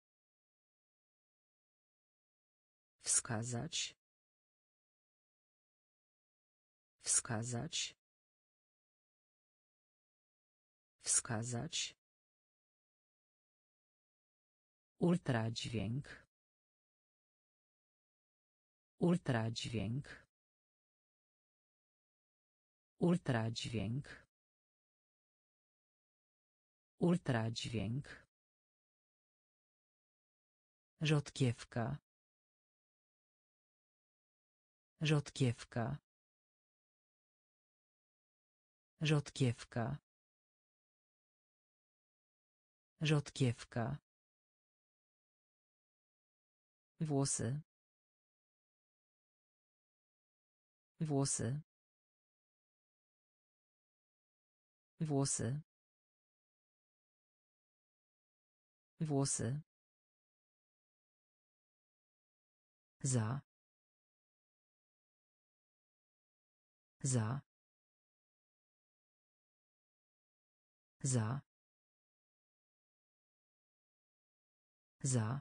A: Wskazać. Wskazać. Wskazać. Ultradźwięk. Ultradźwięk. Ultradźwięk. Ultradźwięk. Rzodkiewka. Rzodkiewka. Rzodkiewka. Rzodkiewka. Włosy. Włosy. Włosy. Włosy. Za. Za. Za. Za.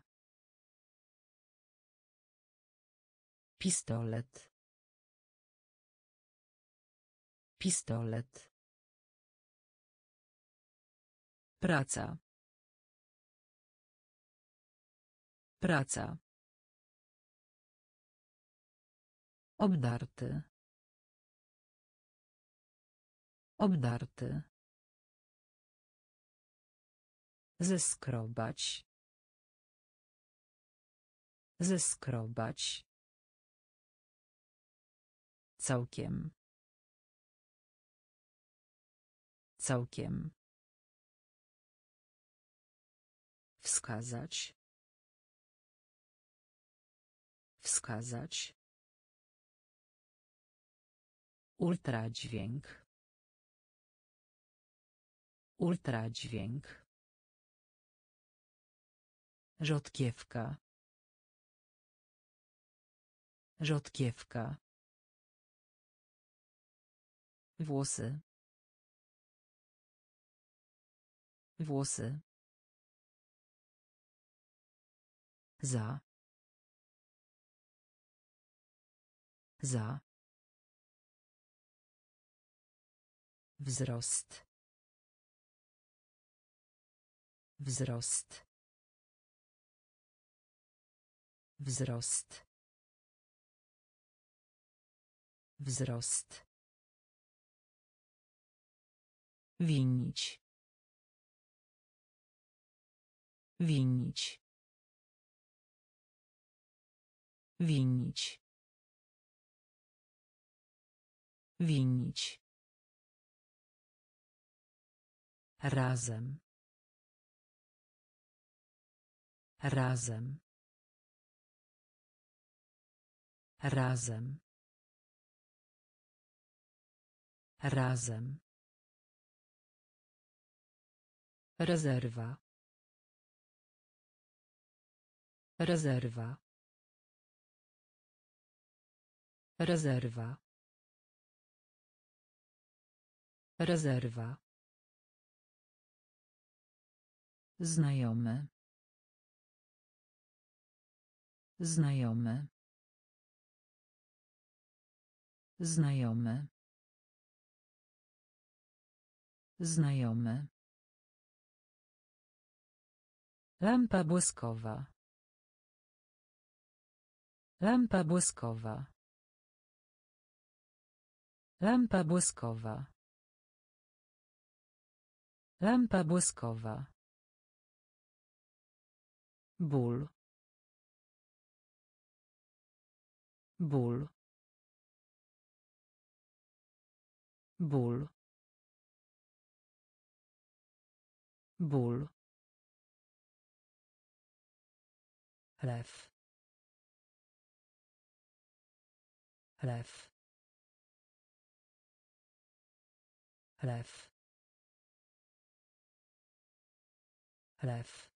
A: Pistolet. Pistolet. Praca. Praca. Obdarty. Obdarty. Zeskrobać. Zeskrobać. Całkiem. Całkiem. Wskazać. Wskazać. Ultradźwięk. Ultradźwięk. Rzodkiewka. Rzodkiewka. Włosy. Włosy. Za. Za. Wzrost. Wzrost. Wzrost. Wzrost. Winić. Winić. Winić. Winić. Razem. Razem. Razem. Razem. Rezerwa. Rezerwa. Rezerwa. Rezerwa. Znajomy. Znajomy. Znajomy. Znajomy. Lampa błyskowa. Lampa błyskowa. Lampa błyskowa. Lampa błyskowa. Ból. Ból. Ból. Ból. Lew. Lew. Lew. Lew.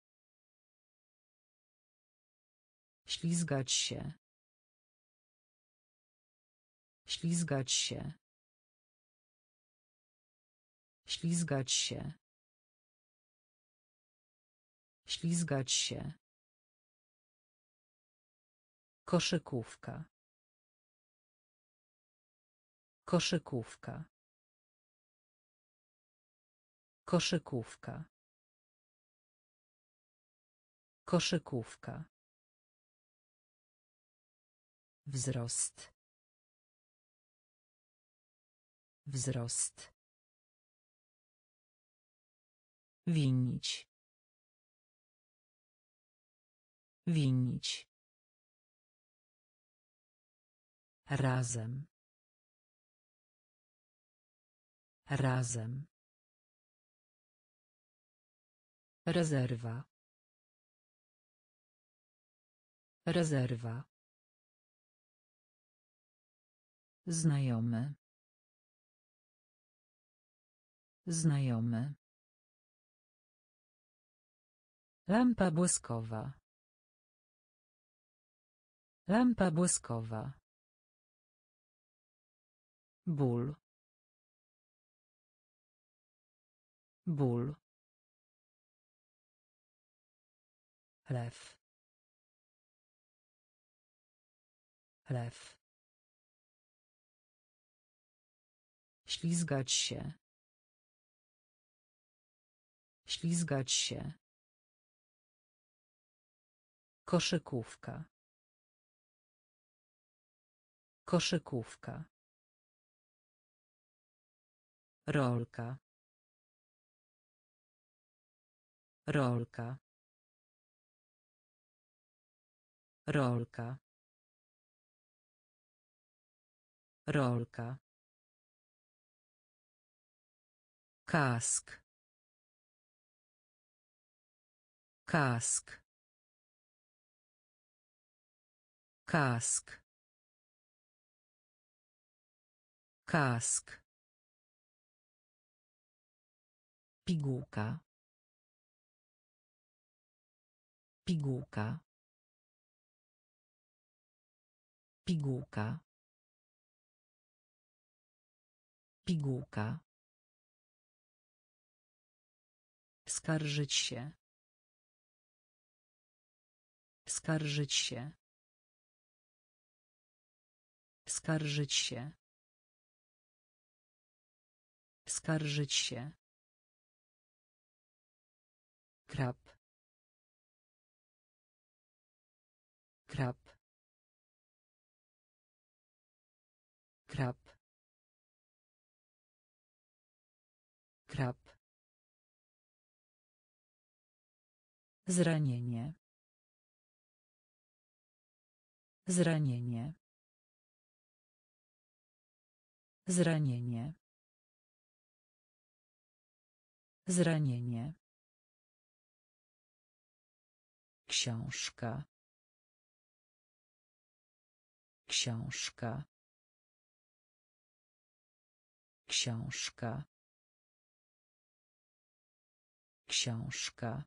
A: Ślizgać się. Ślizgać się. Ślizgać się. Ślizgać się. Koszykówka. Koszykówka. Koszykówka. Koszykówka. Wzrost. Wzrost. Winić. Winić. Razem. Razem. Rezerwa. Rezerwa. Znajomy. Znajomy. Lampa błyskowa. Lampa błyskowa. Ból. Ból. Lew. Lew. Ślizgać się. Ślizgać się. Koszykówka. Koszykówka. Rolka. Rolka. Rolka. Rolka. Kask. Kask. Kask. Kask. Pigułka. Pigułka. Pigułka. Pigułka. Skarżyć się. Skarżyć się. Skarżyć się. Skarżyć się. Krab. Krab. Krab. Krab. Zranienie. Zranienie. Zranienie. Zranienie. Książka. Książka. Książka. Książka.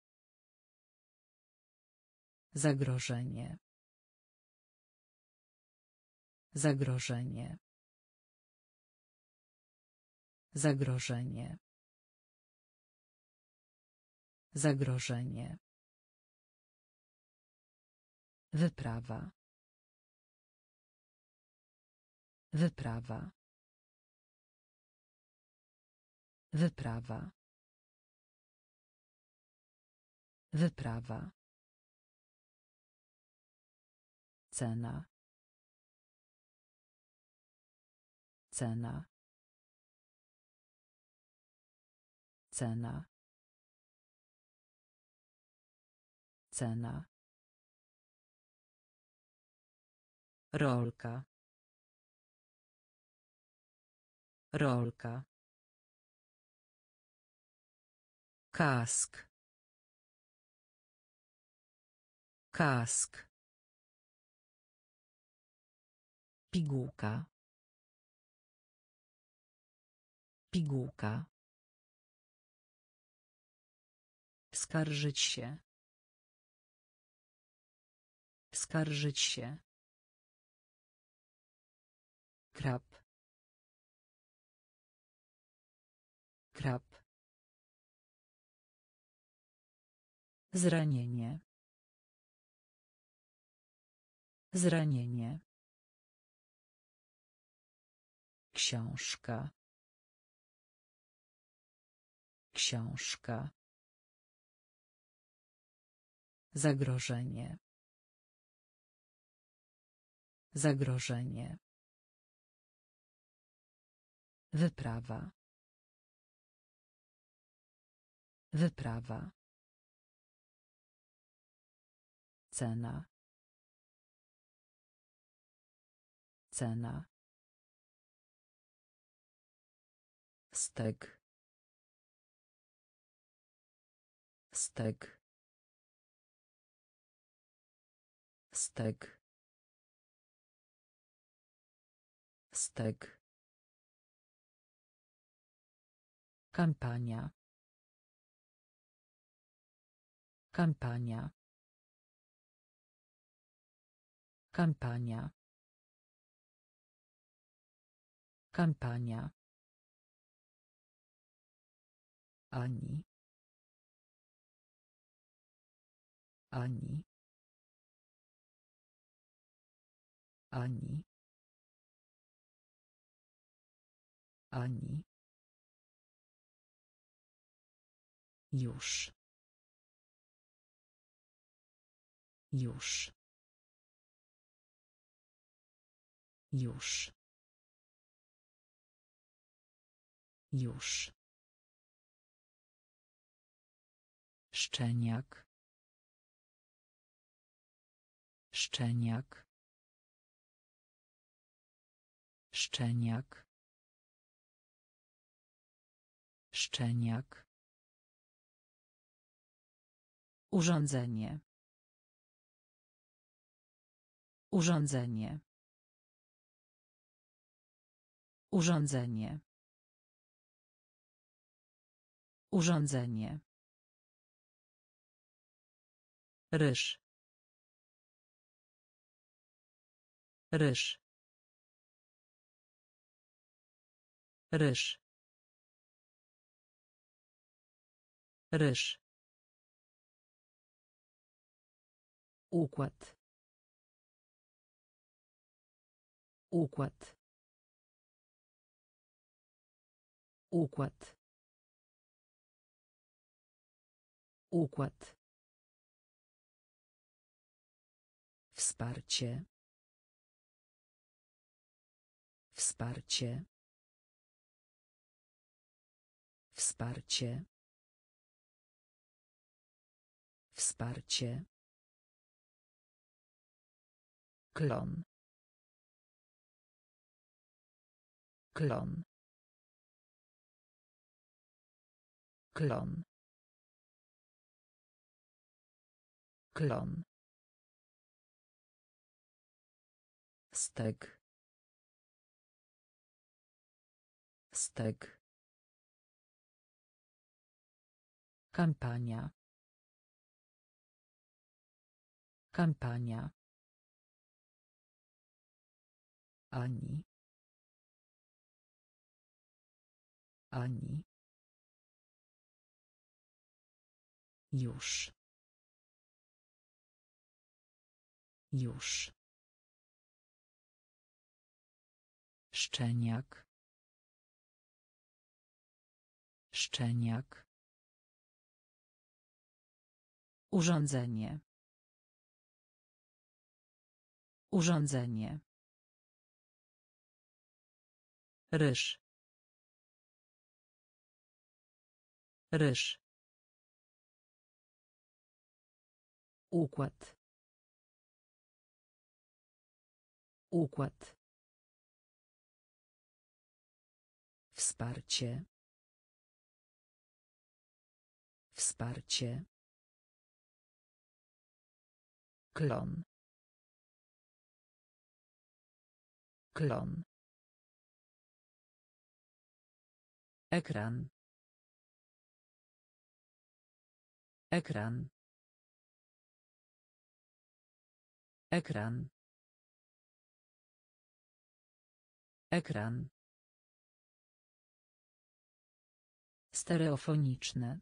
A: Zagrożenie. Zagrożenie. Zagrożenie. Zagrożenie. Wyprawa. Wyprawa. Wyprawa. Wyprawa. Cena. Cena. Cena. Cena. Rolka. Rolka. Kask. Kask. Pigułka. Pigułka. Skarżyć się. Skarżyć się. Krab. Krab. Zranienie. Zranienie. Książka. Książka. Zagrożenie. Zagrożenie. Wyprawa. Wyprawa. Cena. Cena. Stek. Stek. Stek. Stek. Kampania. Kampania. Kampania. Kampania. Ani. Ani. Ani. Ani. Już. Już. Już. Już. Szczeniak. Szczeniak. Szczeniak. Szczeniak. Urządzenie. Urządzenie. Urządzenie. Urządzenie. Ryż. Ryż. Ryż. Ryż. Układ. Układ. Układ. Układ. Wsparcie. Wsparcie. Wsparcie. Wsparcie. Klon. Klon. Klon. Klon. Stek. Stek. Kampania. Kampania. Ani. Ani. Już. Już. Szczeniak. Szczeniak. Urządzenie. Urządzenie. Ryż. Ryż. Układ. Układ. Wsparcie. Wsparcie. Klon. Klon. Ekran. Ekran. Ekran. Ekran. Stereofoniczne.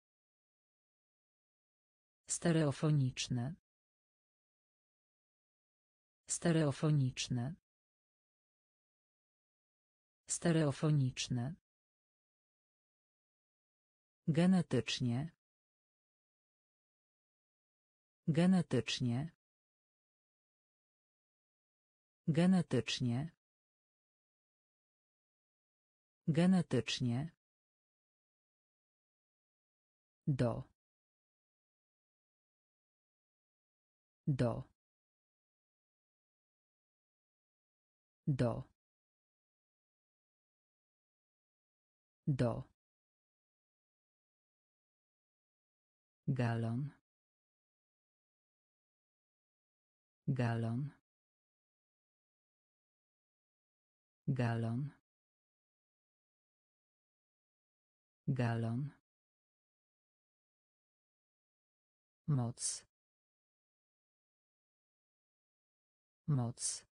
A: Stereofoniczne. Stereofoniczne. Stereofoniczne. Genetycznie. Genetycznie. Genetycznie. Genetycznie. Do. Do. Do. Do. Galon. Galon. Galon. Galon. Moc. Moc.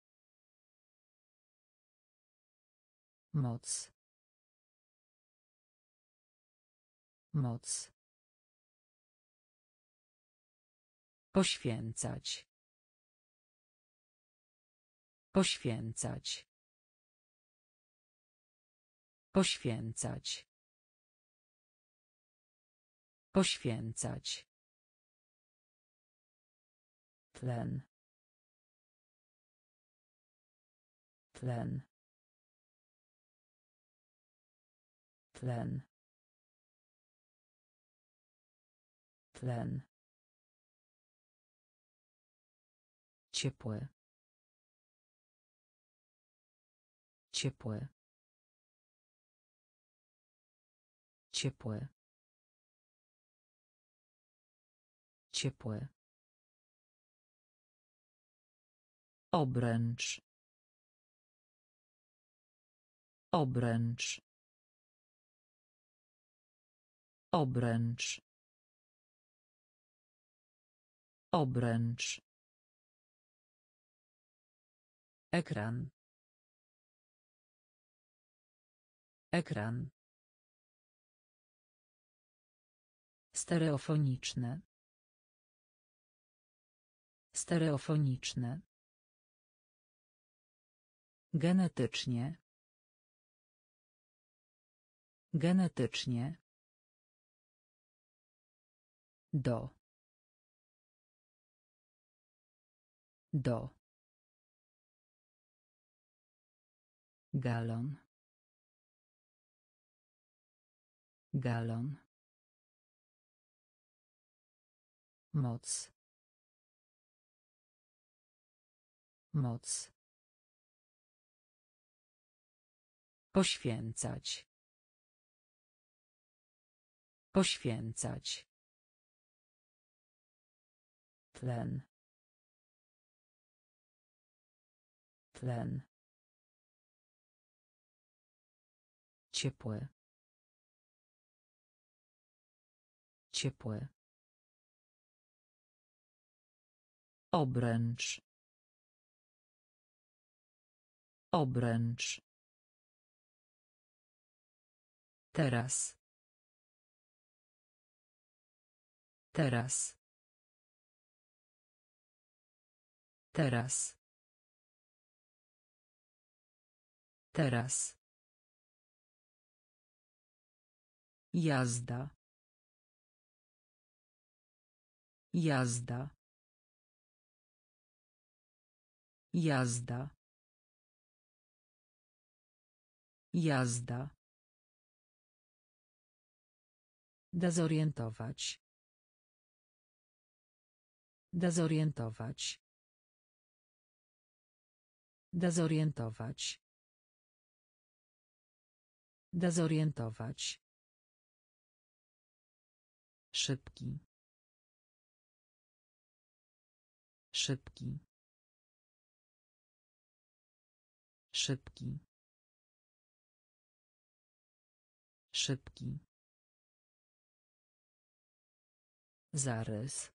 A: Moc. Moc. Poświęcać. Poświęcać. Poświęcać. Poświęcać. Tlen. Tlen. Tlen. Tlen. Ciepłe. Ciepłe. Ciepłe. Ciepłe. Obręcz. Obręcz. Obręcz. Obręcz. Ekran. Ekran. Stereofoniczne. Stereofoniczne. Genetycznie. Genetycznie. Do. Do. Galon. Galon. Moc. Moc. Poświęcać. Poświęcać. Tlen. Tlen. Ciepłe. Ciepłe. Obręcz. Obręcz. Teraz. Teraz. Teraz. Teraz. Jazda. Jazda. Jazda. Jazda. Dezorientować. Dezorientować. Dezorientować. Dezorientować. Szybki. Szybki. Szybki. Szybki. Zarys.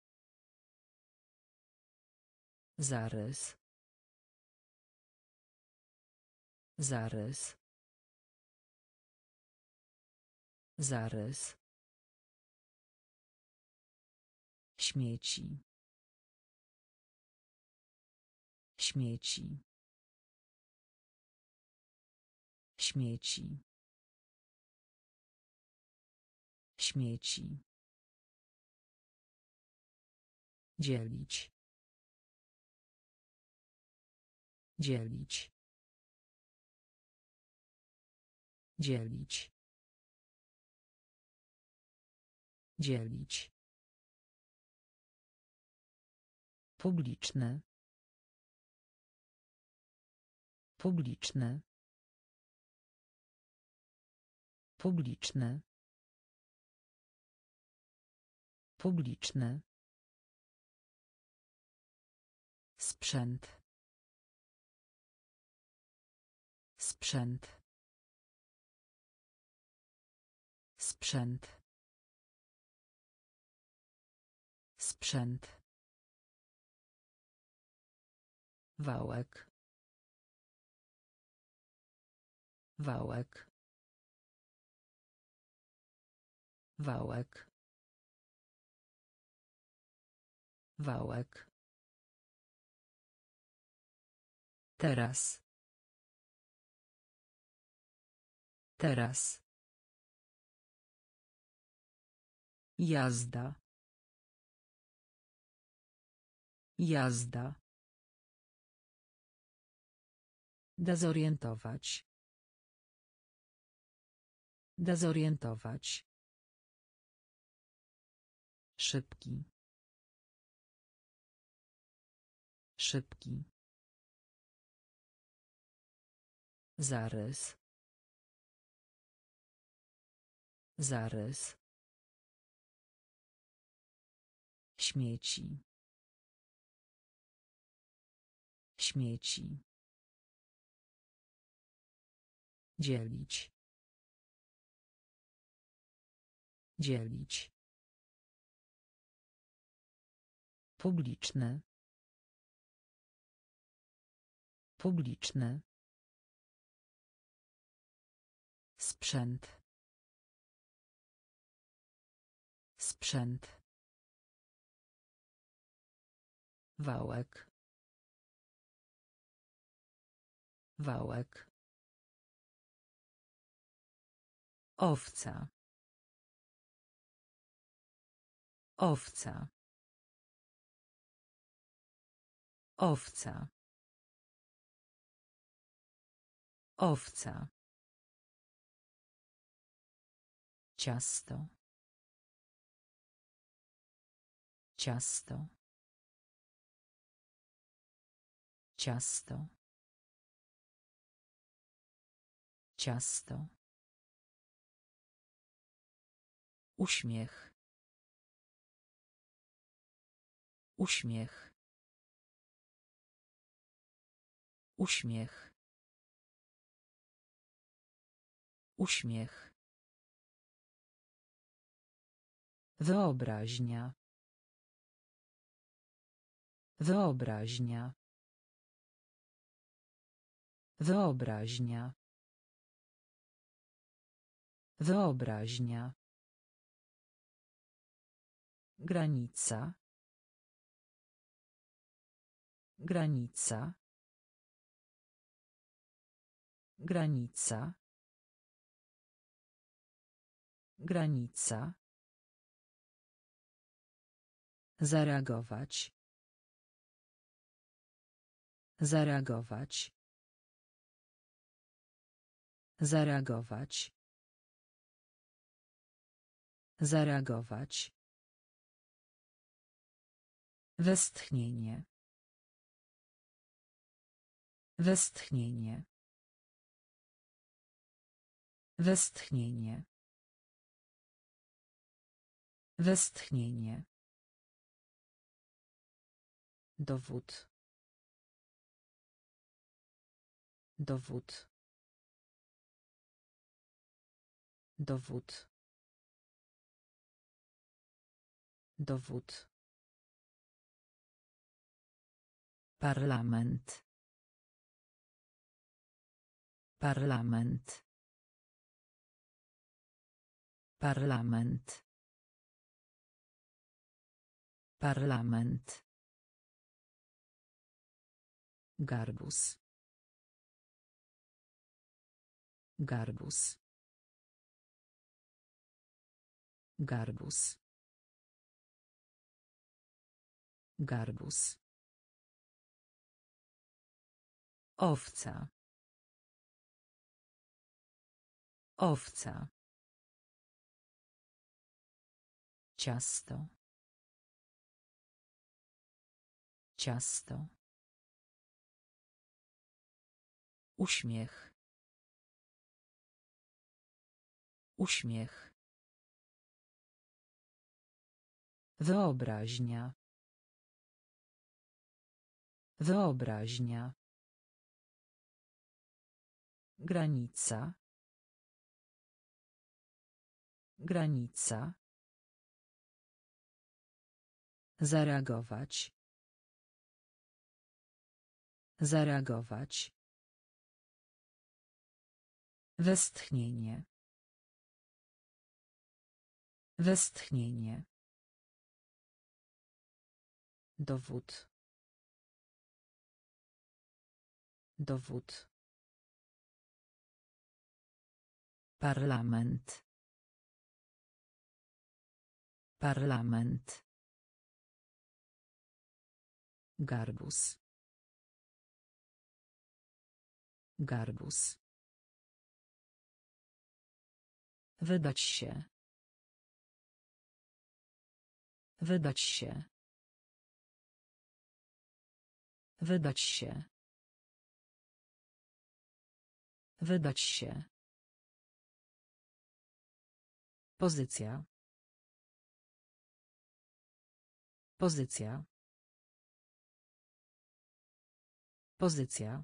A: Zarys. Zarys. Zarys. Śmieci. Śmieci. Śmieci. Śmieci. Dzielić. Dzielić. Dzielić. Dzielić. Publiczne. Publiczne. Publiczne. Publiczne. Sprzęt. Sprzęt. Sprzęt. Sprzęt. Wałek. Wałek. Wałek. Wałek. Teraz. Teraz. Jazda. Jazda. Dezorientować. Dezorientować. Szybki. Szybki. Zarys. Zarys. Śmieci. Śmieci. Dzielić. Dzielić. Publiczne. Publiczne. Sprzęt. Sprzęt. Wałek. Wałek. Owca. Owca. Owca. Owca. Ciasto. Ciasto. Ciasto. Ciasto. Uśmiech. Uśmiech. Uśmiech. Uśmiech. Wyobraźnia. Wyobraźnia. Wyobraźnia. Wyobraźnia. Granica. Granica. Granica. Granica. Zareagować. Zareagować. Zareagować. Zareagować. Westchnienie. Westchnienie. Westchnienie. Westchnienie. Dowód. Dowód. Dowód. Dowód. Parlament. Parlament. Parlament. Parlament. Garbus. Garbus. Garbus. Garbus. Owca. Owca. Ciasto. Ciasto. Uśmiech. Uśmiech. Wyobraźnia. Wyobraźnia. Granica. Granica. Zareagować. Zareagować. Westchnienie. Westchnienie. Dowód. Dowód. Parlament. Parlament. Garbus. Garbus. Wydać się. Wydać się. Wydać się. Wydać się. Pozycja. Pozycja. Pozycja.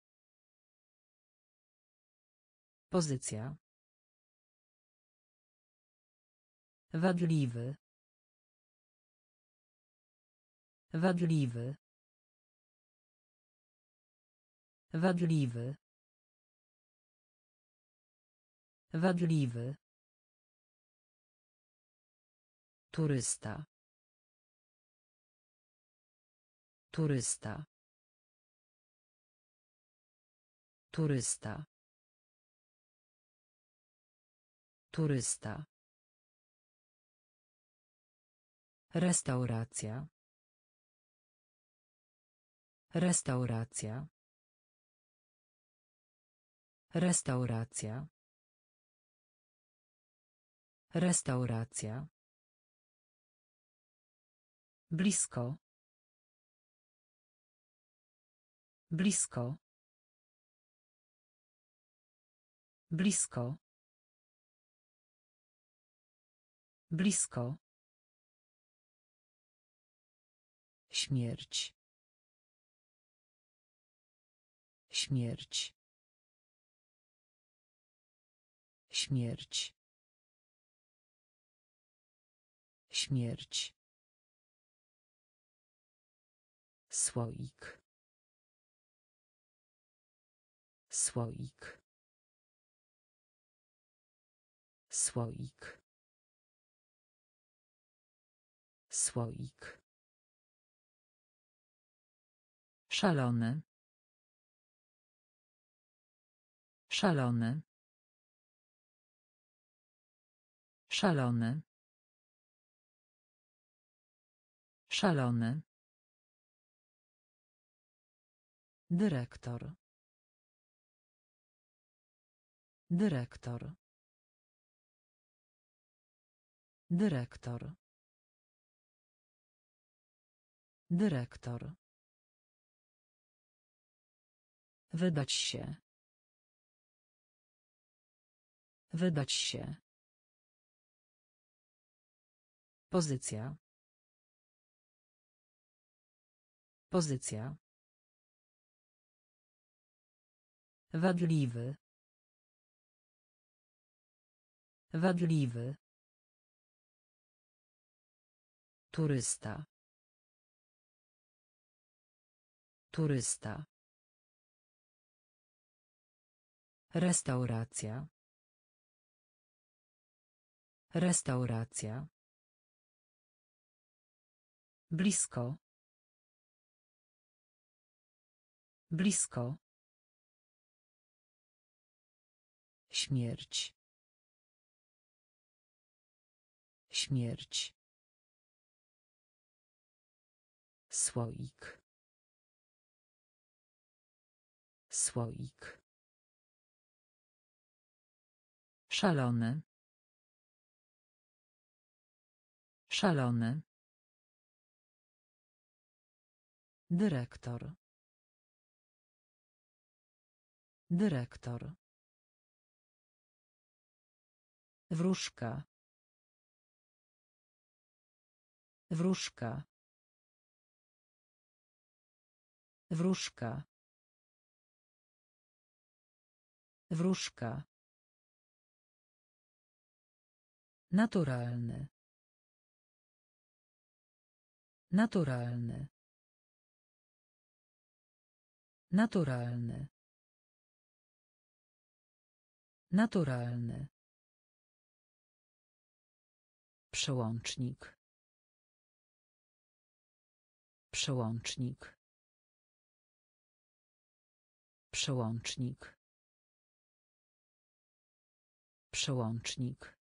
A: Pozycja. Wadliwy. Wadliwy. Wadliwy. Wadliwy. Turysta. Turysta. Turysta. Turysta. Restauracja. Restauracja. Restauracja. Restauracja. Blisko. Blisko. Blisko. Blisko. Śmierć. Śmierć. Śmierć. Śmierć. Słoik. Słoik. Słoik. Słoik. Szalony. Szalony. Szalony. Szalony. Dyrektor. Dyrektor. Dyrektor. Dyrektor. Wydać się. Wydać się. Pozycja. Pozycja. Wadliwy. Wadliwy. Turysta. Turysta. Restauracja. Restauracja. Blisko. Blisko. Śmierć. Śmierć. Słoik. Słoik. Szalony. Szalony. Dyrektor. Dyrektor. Wróżka. Wróżka. Wróżka. Wróżka. Naturalny. Naturalny. Naturalny. Naturalny. Przełącznik. Przełącznik. Przełącznik. Przełącznik.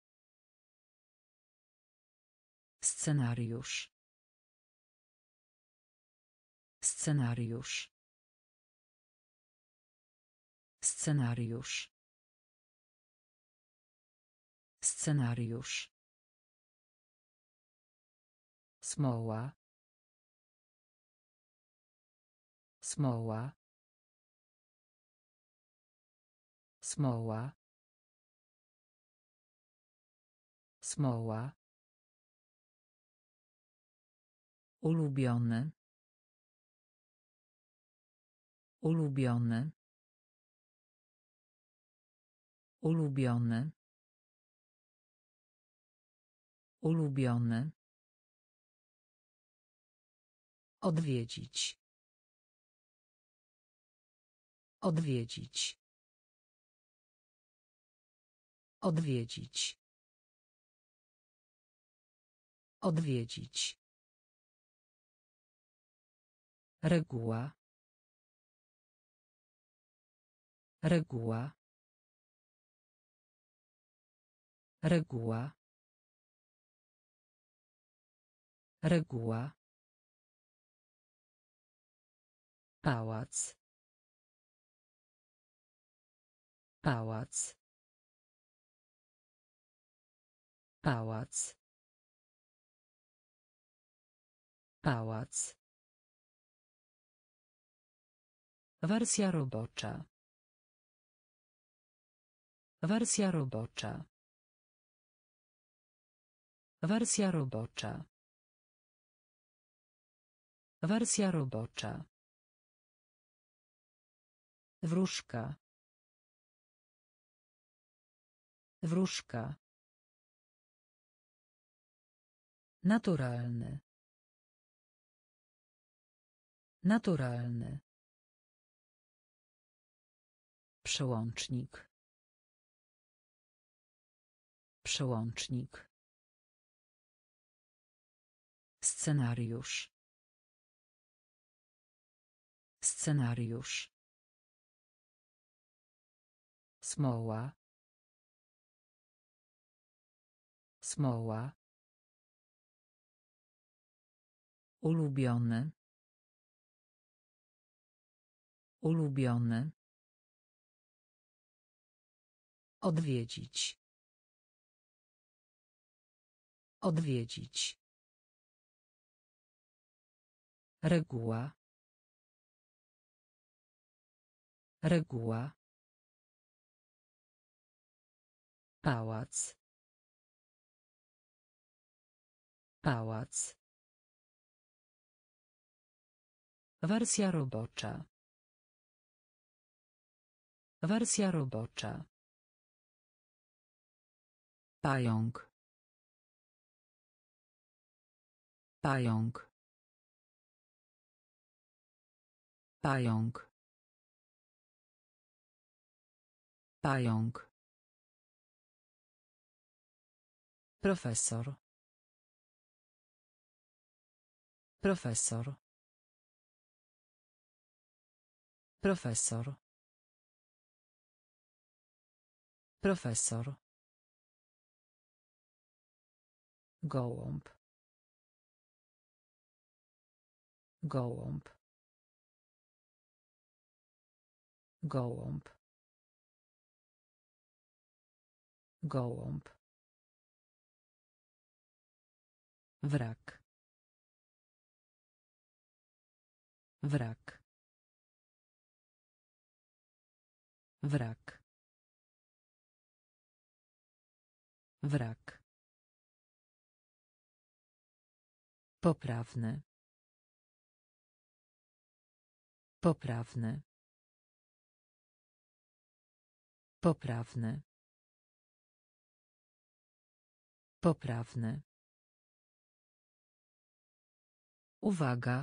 A: Scenariusz. Scenariusz. Scenariusz. Scenariusz. Smoła. Smoła. Smoła. Smoła. Ulubiony. Ulubiony. Ulubiony. Ulubiony. Odwiedzić. Odwiedzić. Odwiedzić. Odwiedzić. Reguła. Reguła. Reguła. Reguła. Pałac. Pałac. Pałac. Pałac. Wersja robocza. Wersja robocza. Wersja robocza. Wersja robocza. Wróżka. Wróżka. Naturalny. Naturalny. Przełącznik. Przełącznik. Scenariusz. Scenariusz. Smoła. Smoła. Ulubiony. Ulubiony. Odwiedzić. Odwiedzić. Reguła. Reguła. Pałac. Pałac. Wersja robocza. Wersja robocza. Pająk. Pająk. Pająk. Pająk. Profesor. Profesor. Profesor. Profesor. Gołąb. Gołąb. Gołąb. Gołąb. Wrak. Wrak. Wrak. Wrak. Poprawny. Poprawny. Poprawny. Poprawny. Uwaga.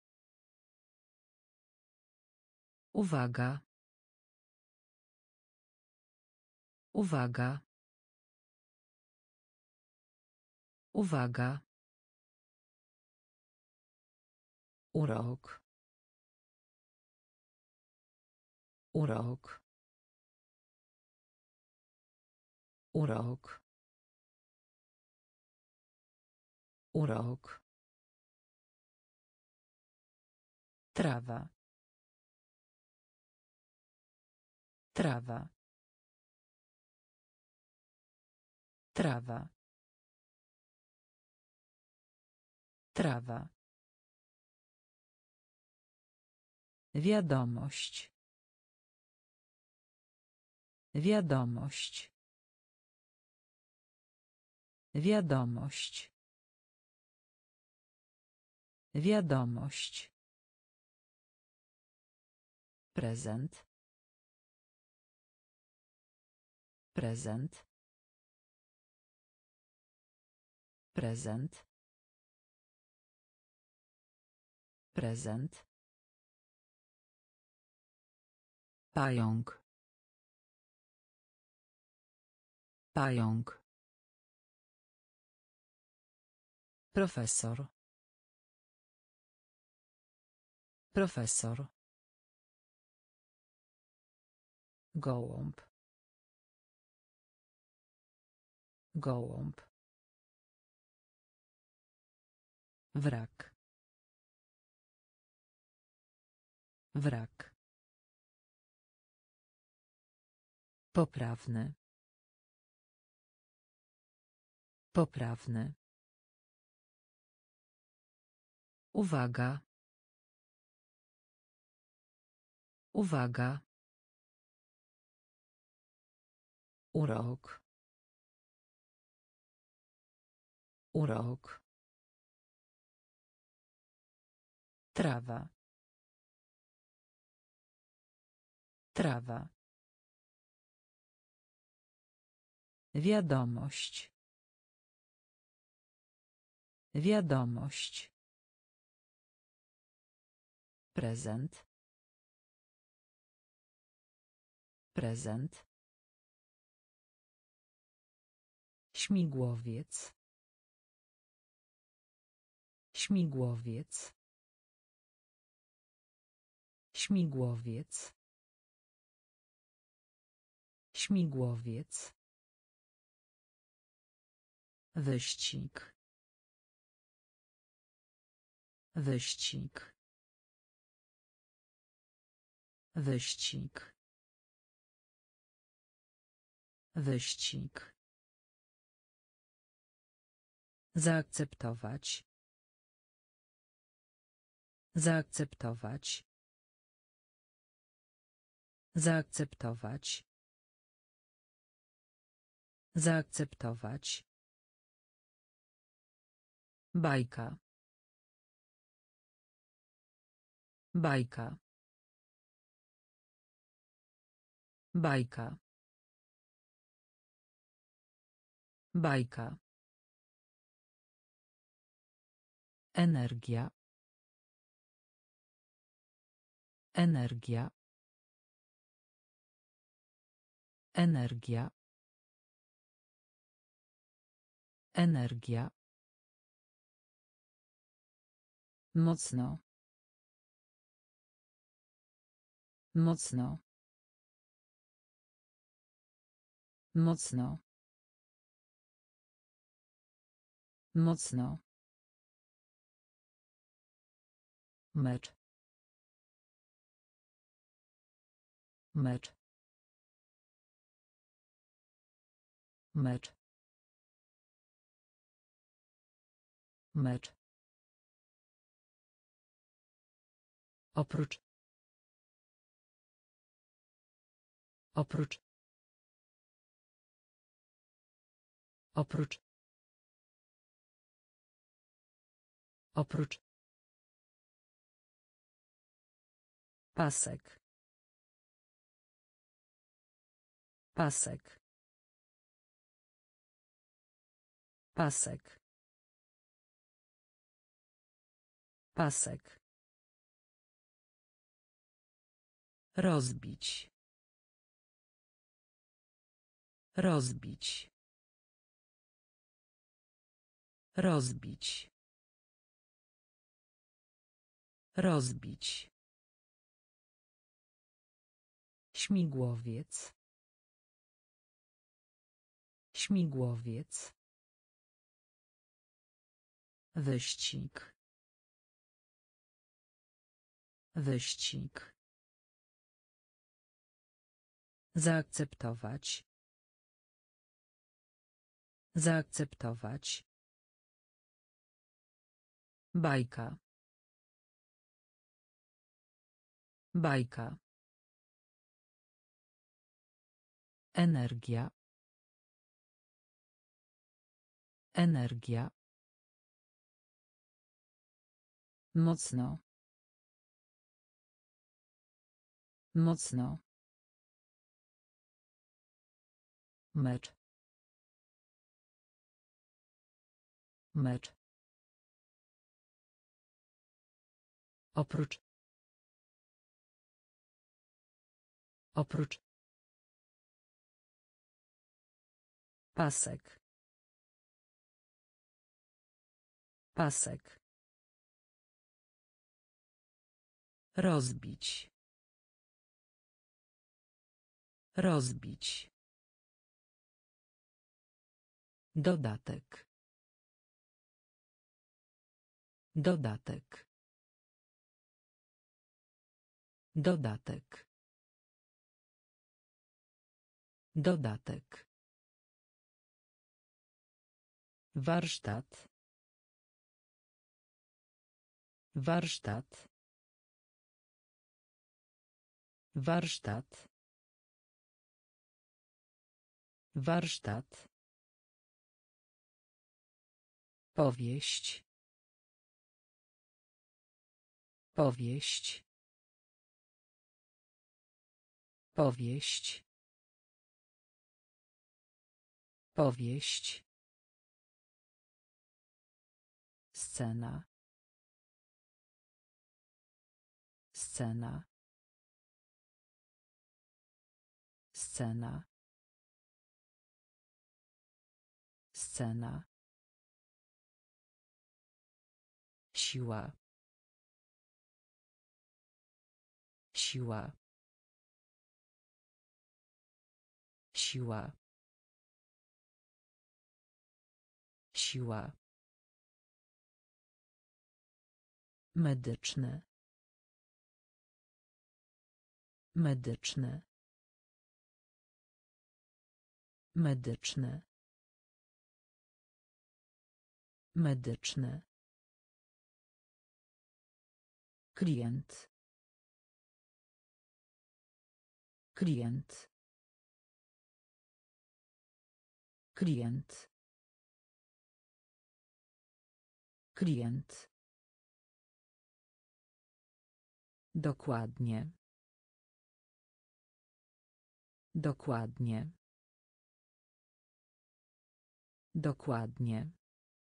A: Uwaga. Uwaga. Uwaga. Urok. Urok. Urok. Urok. Trawa. Trawa. Trawa. Trawa. Wiadomość. Wiadomość. Wiadomość. Wiadomość. Prezent. Prezent. Prezent. Prezent. Pająk. Pająk. Profesor. Profesor. Gołąb. Gołąb. Wrak. Wrak. Poprawny. Poprawny. Uwaga. Uwaga. Urok. Urok. Trawa. Trawa. Wiadomość. Wiadomość. Prezent. Prezent. Śmigłowiec. Śmigłowiec. Śmigłowiec. Śmigłowiec. Wyścig. Wyścig. Wyścig. Wyścig. Zaakceptować. Zaakceptować. Zaakceptować. Zaakceptować. Bajka. Bajka. Bajka. Bajka. Energia. Energia. Energia. Energia. Mocno. Mocno. Mocno. Mocno. Mecz. Mecz. Mecz. Mecz. Oprócz. Oprócz. Oprócz. Oprócz. Pasek. Pasek. Pasek. Pasek. Rozbić. Rozbić. Rozbić. Rozbić. Śmigłowiec. Śmigłowiec. Wyścig. Wyścig. Zaakceptować. Zaakceptować. Bajka. Bajka. Energia. Energia. Mocno. Mocno. Mecz. Mecz. Oprócz. Oprócz. Pasek. Pasek. Rozbić. Rozbić. Dodatek. Dodatek. Dodatek. Dodatek. Warsztat. Warsztat. Warsztat. Warsztat. Powieść. Powieść. Powieść. Powieść. Scena. Scena. Scena. Scena. Siła. Siła. Siła. Siła. Medyczny. Medyczny. Medyczny. Medyczny. Klient. Klient. Klient. Klient. Dokładnie. Dokładnie. Dokładnie.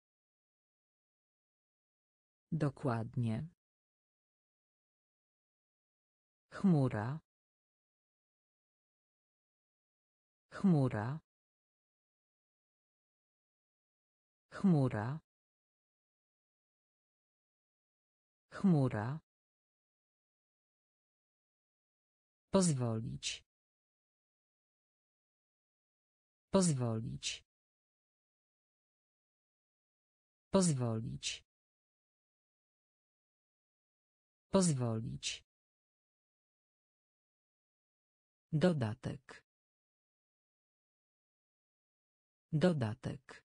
A: Dokładnie. Chmura. Chmura. Chmura. Chmura. Pozwolić. Pozwolić. Pozwolić. Pozwolić. Dodatek. Dodatek.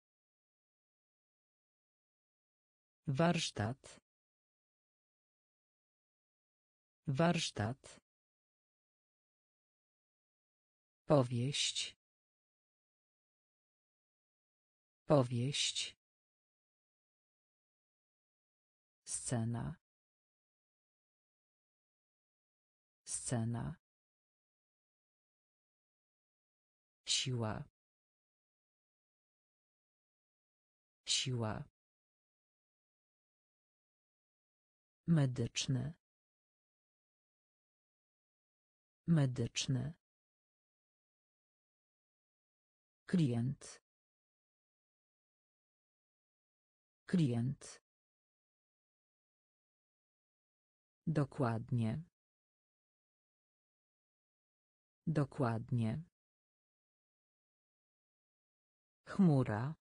A: Warsztat. Warsztat. Powieść. Powieść. Scena. Scena. Siła. Siła. Medyczny. Medyczny. Klient. Klient. Dokładnie. Dokładnie. Chmura.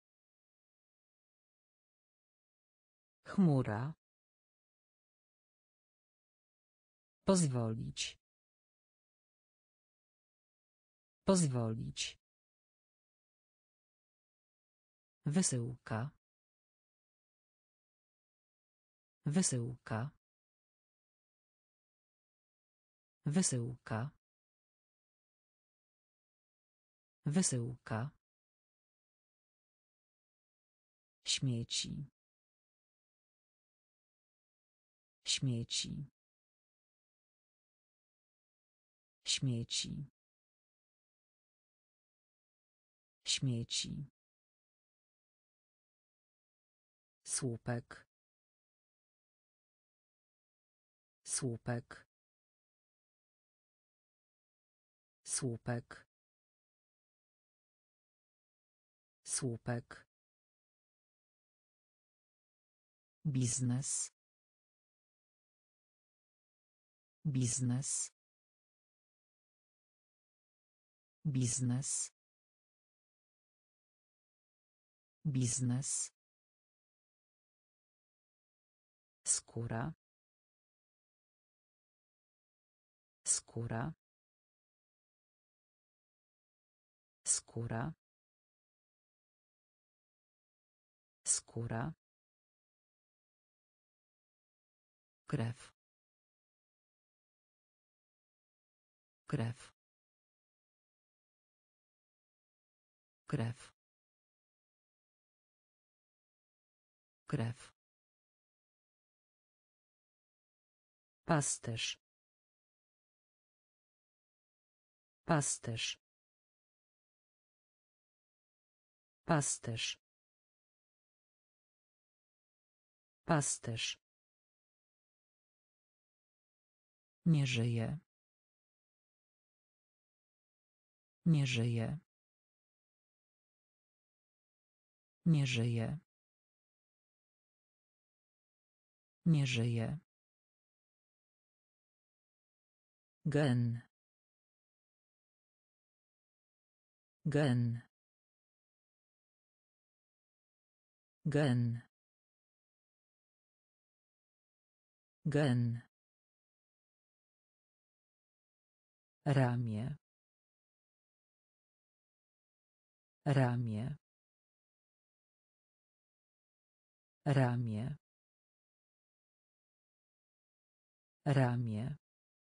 A: Chmura. Pozwolić. Pozwolić. Wysyłka. Wysyłka. Wysyłka. Wysyłka. Śmieci. Śmieci. Śmieci. Śmieci. Słupek. Słupek. Słupek. Słupek. Biznes. Biznes. Biznes. Biznes. Skóra. Skóra. Skóra. Skóra. Krew. Krew. Krew. Krew. Pasterz. Pasterz. Pasterz. Pasterz. Nie żyje. Nie żyje. Nie żyje. Nie żyje. Gen. Gen. Gen. Gen. Ramię. Ramię. Ramię. Ramię.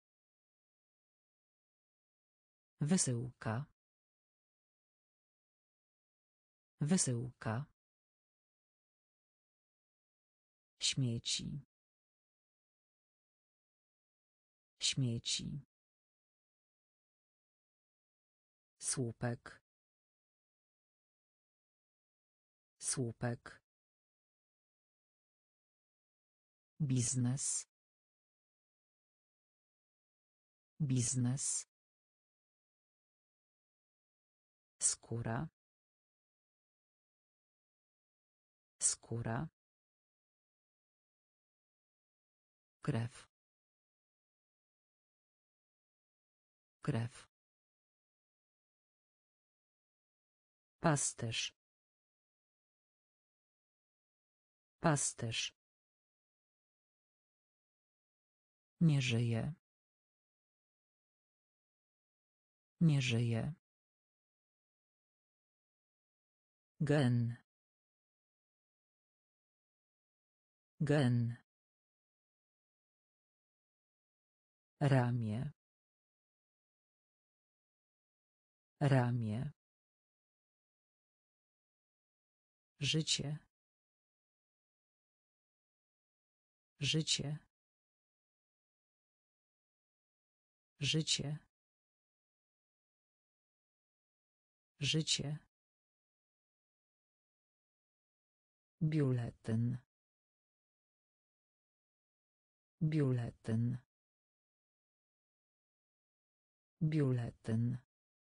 A: Wysyłka. Wysyłka. Śmieci. Śmieci. Słupek. Słupek. Biznes. Biznes. Skóra. Skóra. Krew. Krew. Pasterz. Pasterz. Nie żyje. Nie żyje. Gen. Gen. Ramię. Ramię. Życie. Życie. Życie. Życie. Biuletyn. Biuletyn. Biuletyn.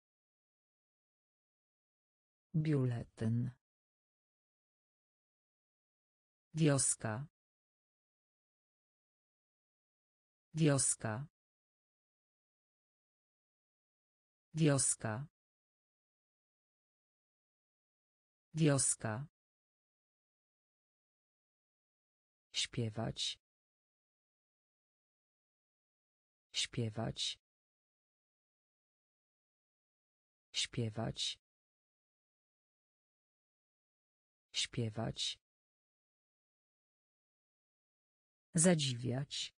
A: Biuletyn. Wioska. Wioska. Wioska. Wioska. Śpiewać. Śpiewać. Śpiewać. Śpiewać. Zadziwiać.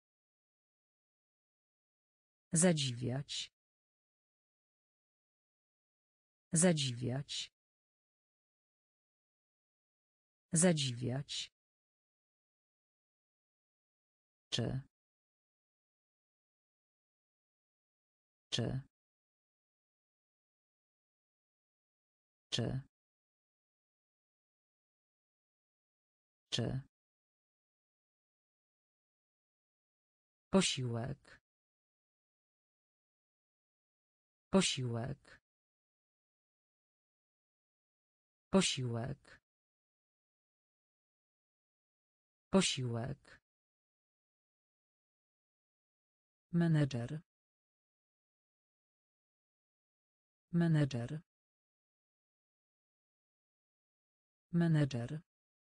A: Zadziwiać. Zadziwiać. Zadziwiać. Czy. Czy. Czy. Czy. Posiłek. Posiłek. Posiłek. Posiłek. Menedżer. Menedżer. Menedżer.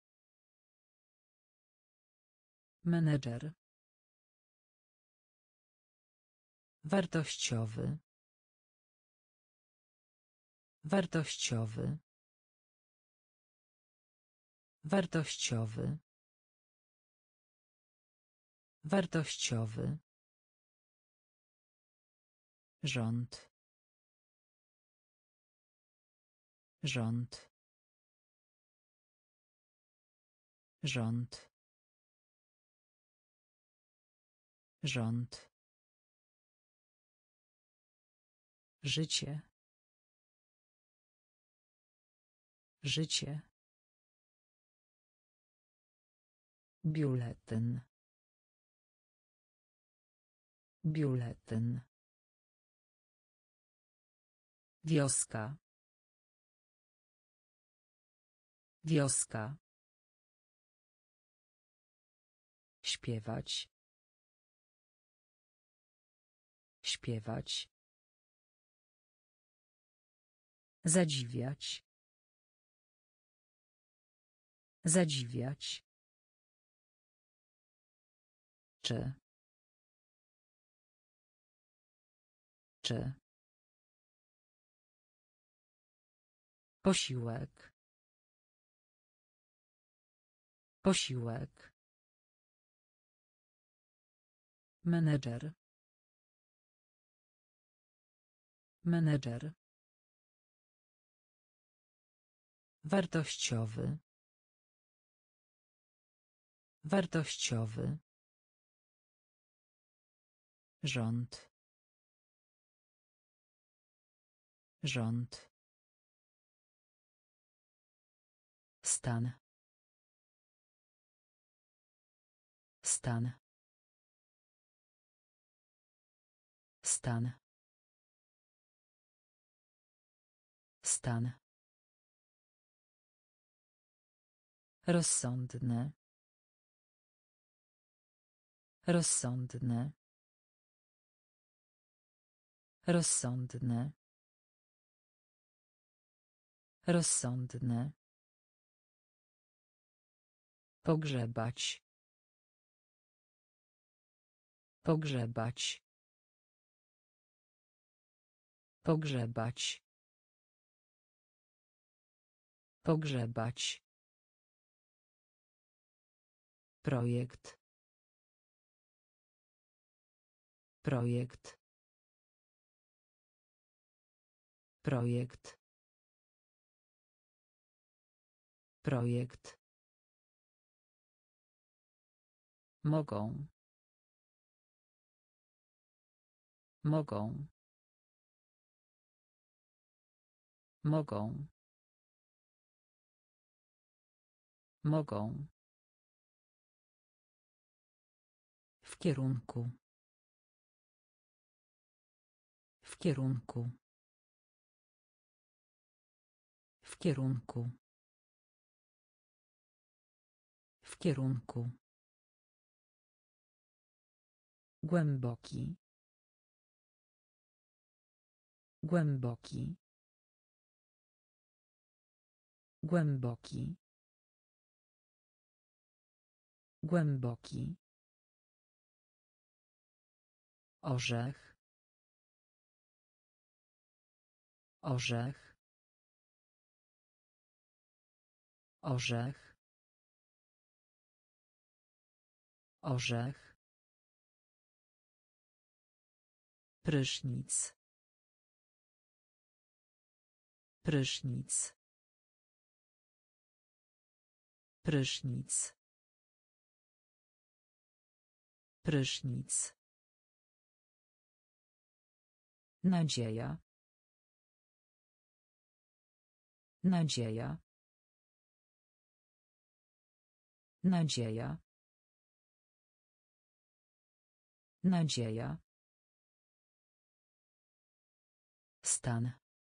A: Menedżer. Wartościowy. Wartościowy. Wartościowy. Wartościowy. Rząd. Rząd. Rząd. Rząd. Życie. Życie. Biuletyn. Biuletyn. Wioska. Wioska. Śpiewać. Śpiewać. Zadziwiać. Zadziwiać. Czy. Czy. Posiłek. Posiłek. Menedżer. Menedżer. Wartościowy. Wartościowy. Rząd. Rząd. Stan. Stan. Stan. Stan. Rozsądne. Rozsądne. Rozsądne. Rozsądne. Pogrzebać. Pogrzebać. Pogrzebać. Pogrzebać. Projekt. Projekt. Projekt. Projekt. Mogą. Mogą. Mogą. Mogą. W kierunku. W kierunku. W kierunku. W kierunku. Głęboki. Głęboki. Głęboki. Głęboki. Orzech. Orzech. Orzech. Orzech. Prysznic. Prysznic. Prysznic. Prysznic. Nadzieja. Nadzieja. Nadzieja. Nadzieja. Stan.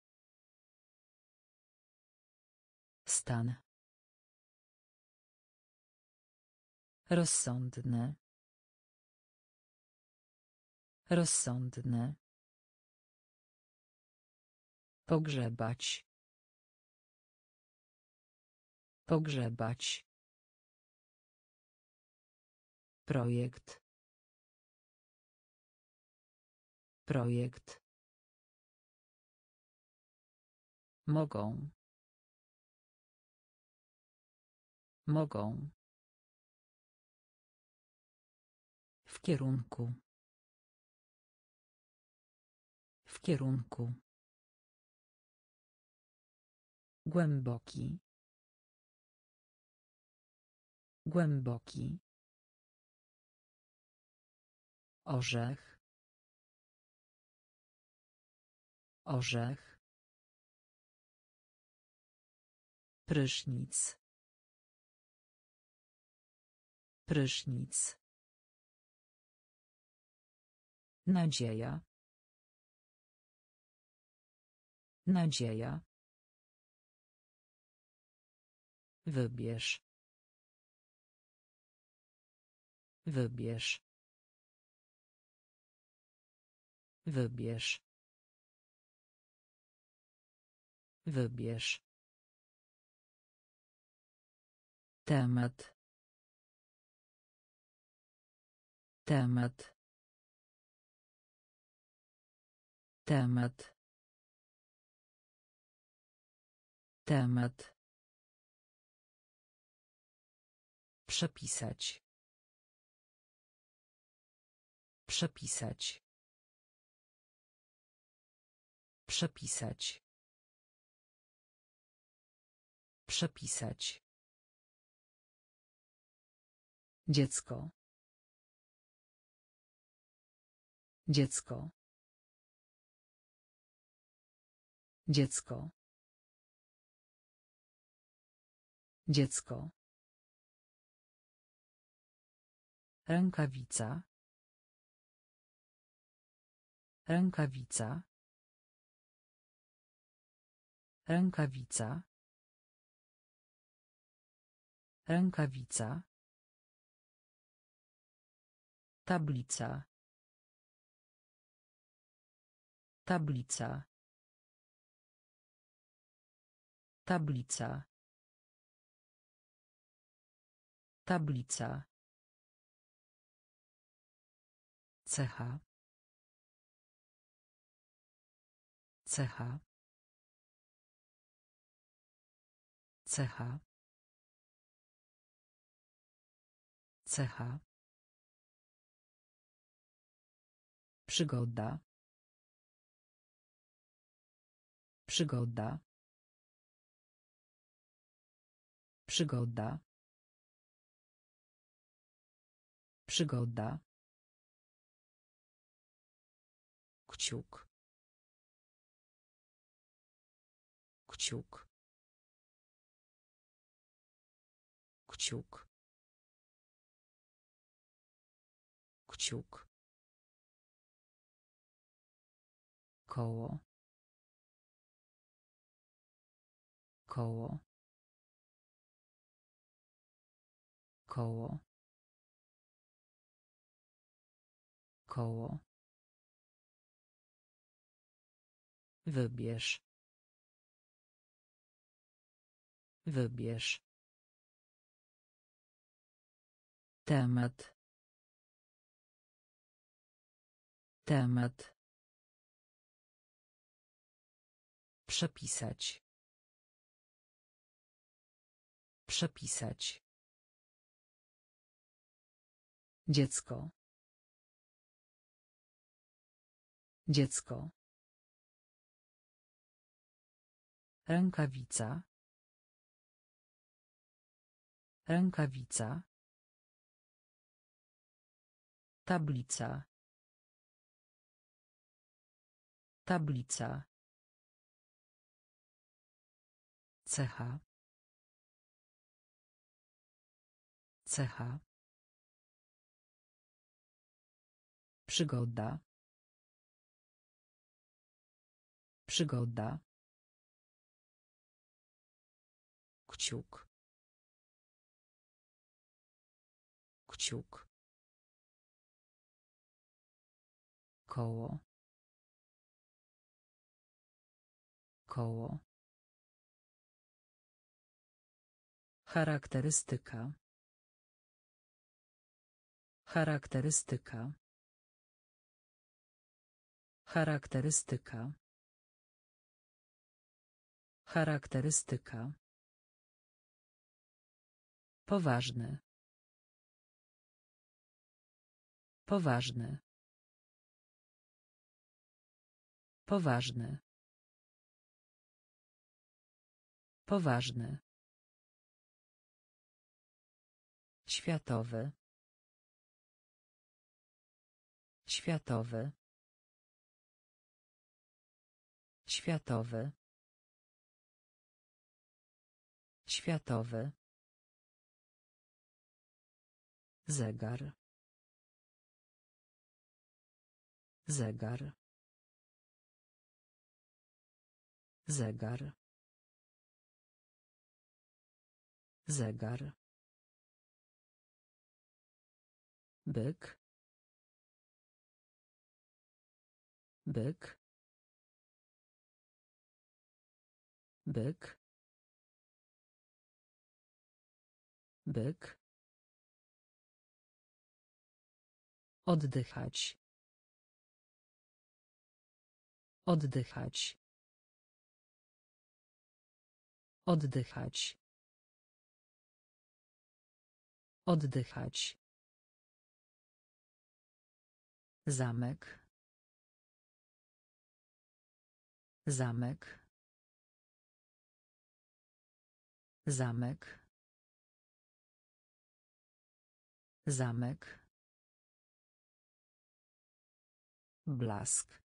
A: Stan. Rozsądne. Rozsądne. Pogrzebać. Pogrzebać. Projekt. Projekt. Mogą. Mogą. W kierunku. W kierunku. Głęboki. Głęboki. Orzech. Orzech. Prysznic. Prysznic. Nadzieja. Nadzieja. Wybierz. Wybierz. Wybierz. Wybierz. Temat. Temat. Temat. Temat. Przepisać. Przepisać. Przepisać. Przepisać. Dziecko. Dziecko. Dziecko. Dziecko. Rękawica. Rękawica. Rękawica. Rękawica. Tablica. Tablica. Tablica. Tablica. Cecha. Cecha. Cecha. Cecha. Przygoda. Przygoda. Przygoda. Przygoda. Kciuk. Kciuk. Kciuk. Kciuk. Koło. Koło. Koło. Koło. Wybierz. Wybierz. Temat. Temat. Przepisać. Przepisać. Dziecko. Dziecko. Rękawica. Rękawica. Tablica. Tablica. Cecha. Cecha. Przygoda. Przygoda. Kciuk. Kciuk. Koło. Koło. Charakterystyka. Charakterystyka. Charakterystyka. Charakterystyka. Poważny. Poważny. Poważny. Poważny. Światowy. Światowy. Światowy. Światowy. Zegar. Zegar. Zegar. Zegar. Byk. Byk. Byk. Byk. Oddychać. Oddychać. Oddychać. Oddychać. Zamek. Zamek. Zamek. Zamek. Blask.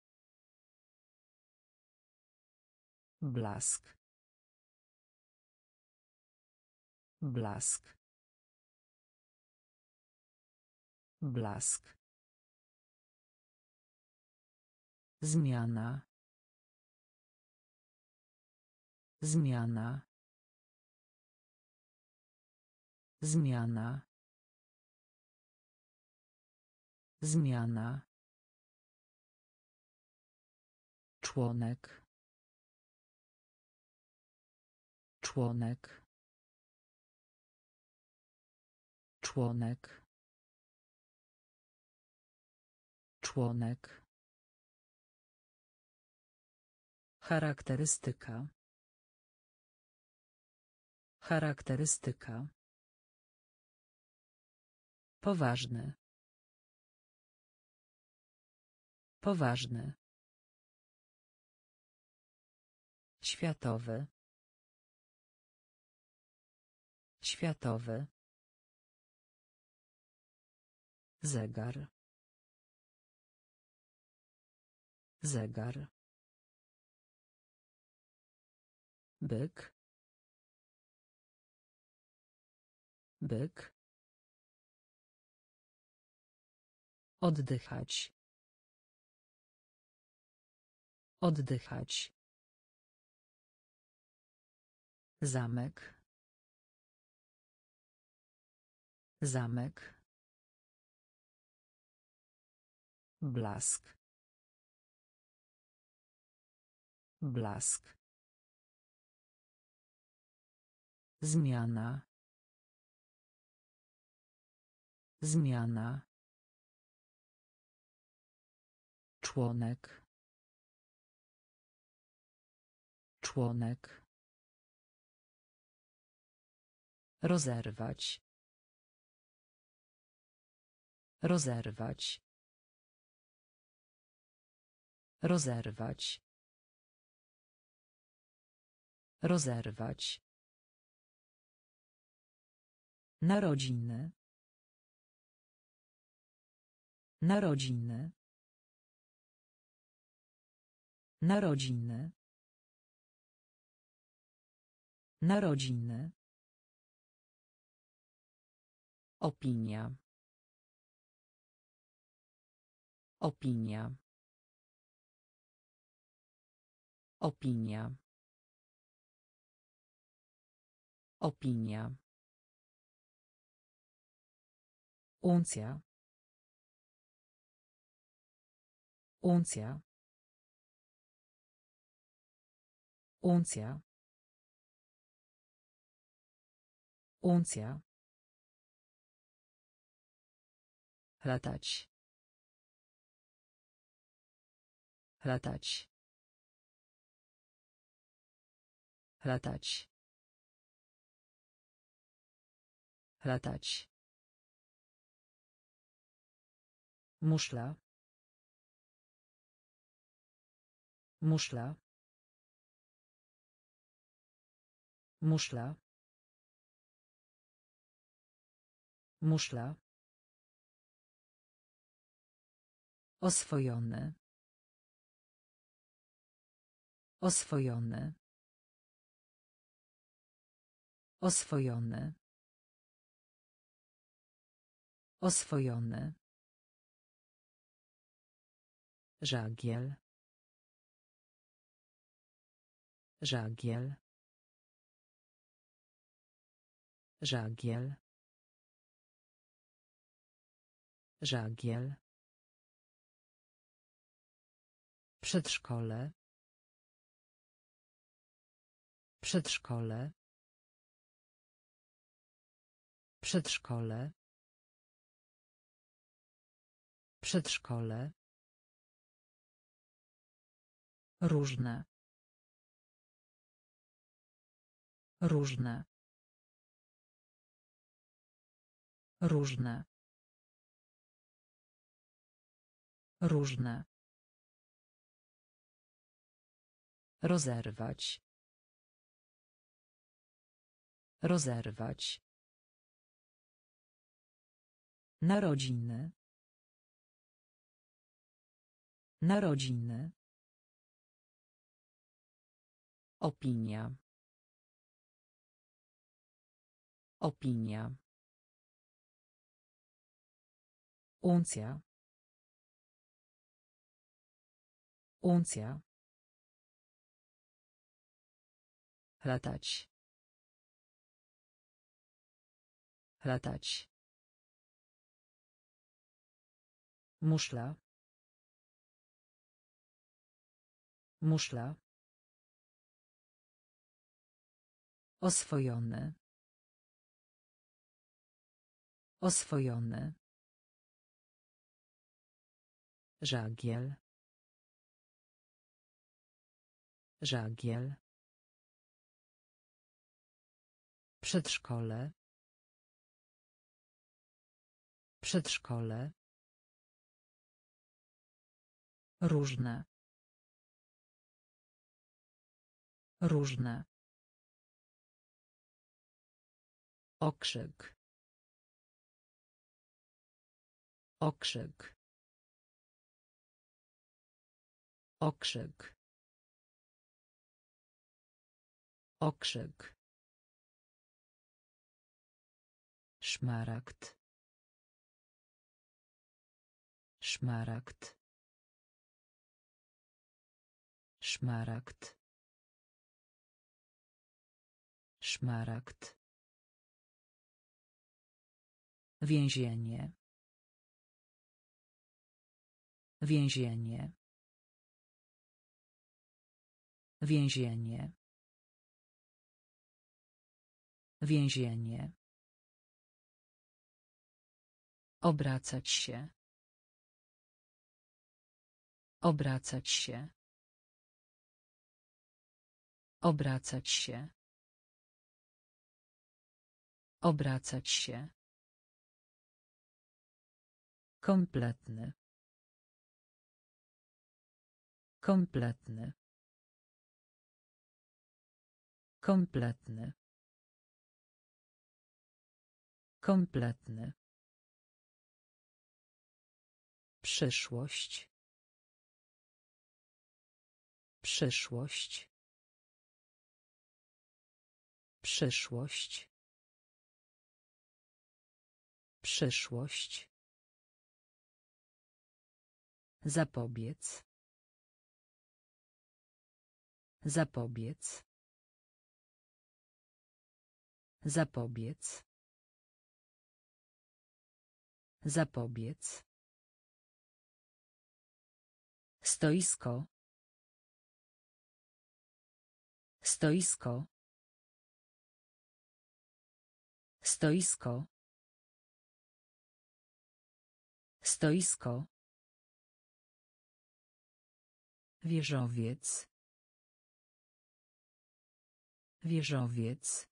A: Blask. Blask. Blask. Zmiana. Zmiana. Zmiana. Zmiana. Członek. Członek. Członek. Członek. Charakterystyka. Charakterystyka. Poważny. Poważny. Światowy. Światowy. Zegar. Zegar. Byk. Byk. Oddychać. Oddychać. Zamek. Zamek. Blask. Blask. Zmiana. Zmiana. Członek. Członek. Rozerwać. Rozerwać. Rozerwać. Rozerwać. Narodziny. Narodziny. Narodziny. Narodziny. Opinia. Opinia. Opinia. Opinia. Uncja. Uncja. Uncja. Uncja. Latać. Latać. Latać. Latać. Muszla. Muszla. Muszla. Muszla. Oswojony. Oswojony. Oswojony. Oswojony. Żagiel. Żagiel. Żagiel. Żagiel. Przedszkole. Przedszkole. Przedszkole. Przedszkole. Różne. Różne. Różne. Różne. Rozerwać. Rozerwać. Narodziny. Narodziny. Opinia. Opinia. Uncja. Uncja. Latać. Latać. Muszla. Muszla. Oswojony. Oswojony. Żagiel. Żagiel. Przedszkole. Przedszkole. Różne. Różne. Okrzyk. Okrzyk. Okrzyk. Okrzyk. Szmaragd. Szmaragd. Szmaragd. Szmaragd. Więzienie. Więzienie. Więzienie. Więzienie. Obracać się. Obracać się. Obracać się. Obracać się. Kompletny. Kompletny. Kompletny. Kompletny. Przyszłość. Przyszłość. Przyszłość. Przyszłość. Zapobiec. Zapobiec. Zapobiec. Zapobiec. Stoisko. Stoisko. Stoisko. Stoisko. Wieżowiec. Wieżowiec.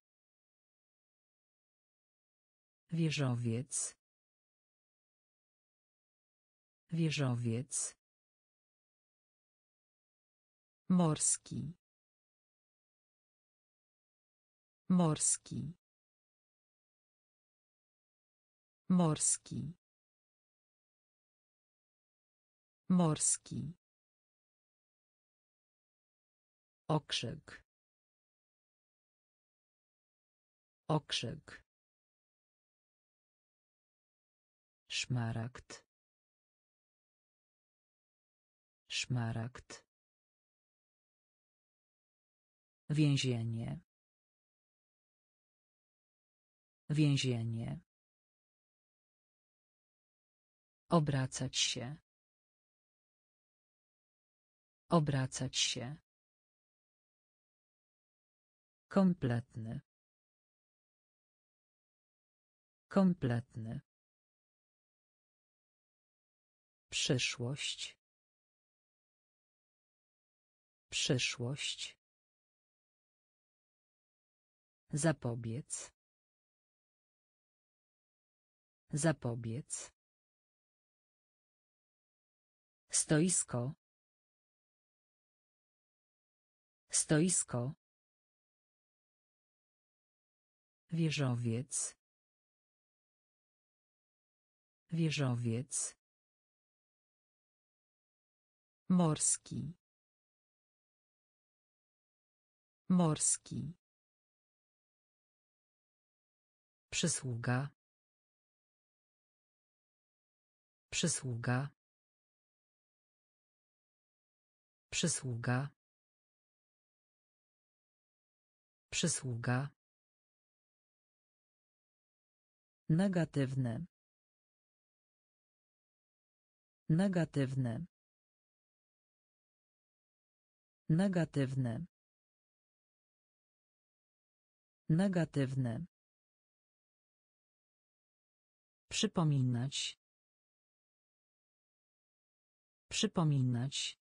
A: Wieżowiec. Wieżowiec. Morski. Morski. Morski. Morski. Okrzyk. Okrzyk. Szmaragd. Szmaragd. Więzienie. Więzienie. Obracać się. Obracać się. Kompletny. Kompletny. Przyszłość. Przyszłość. Zapobiec. Zapobiec. Stoisko. Stoisko. Wieżowiec. Wieżowiec. Morski. Morski. Przysługa. Przysługa. Przysługa. Przysługa. Negatywne. Negatywne. Negatywne. Negatywne. Przypominać. Przypominać.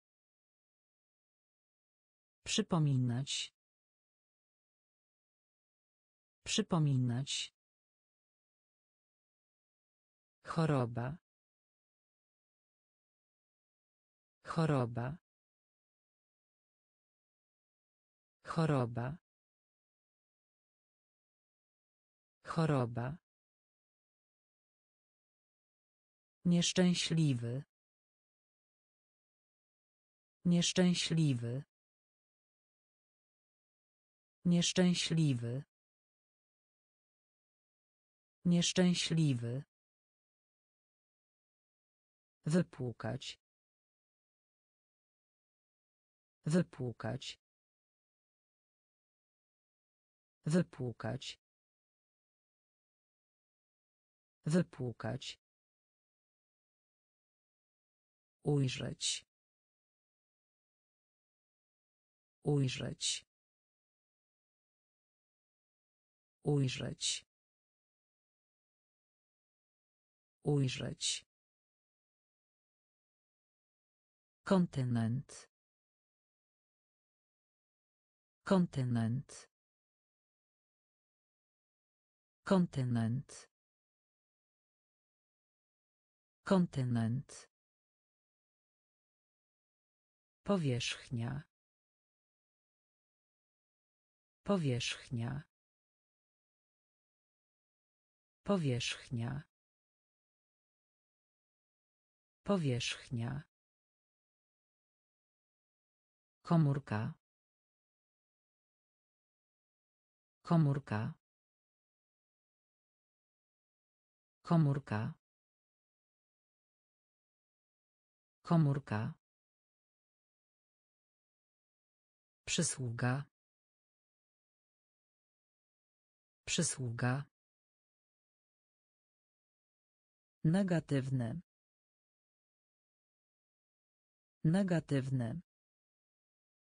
A: Przypominać. Przypominać. Choroba. Choroba. Choroba. Choroba. Nieszczęśliwy. Nieszczęśliwy. Nieszczęśliwy. Nieszczęśliwy. Wypłukać. Wypłukać. Wypłukać. Wypłukać. Ujrzeć. Ujrzeć. Ujrzeć. Ujrzeć. Kontynent. Kontynent. Kontynent. Kontynent. Powierzchnia. Powierzchnia. Powierzchnia. Powierzchnia. Komórka. Komórka. Komórka. Komórka. Przysługa. Przysługa. Negatywne. Negatywne.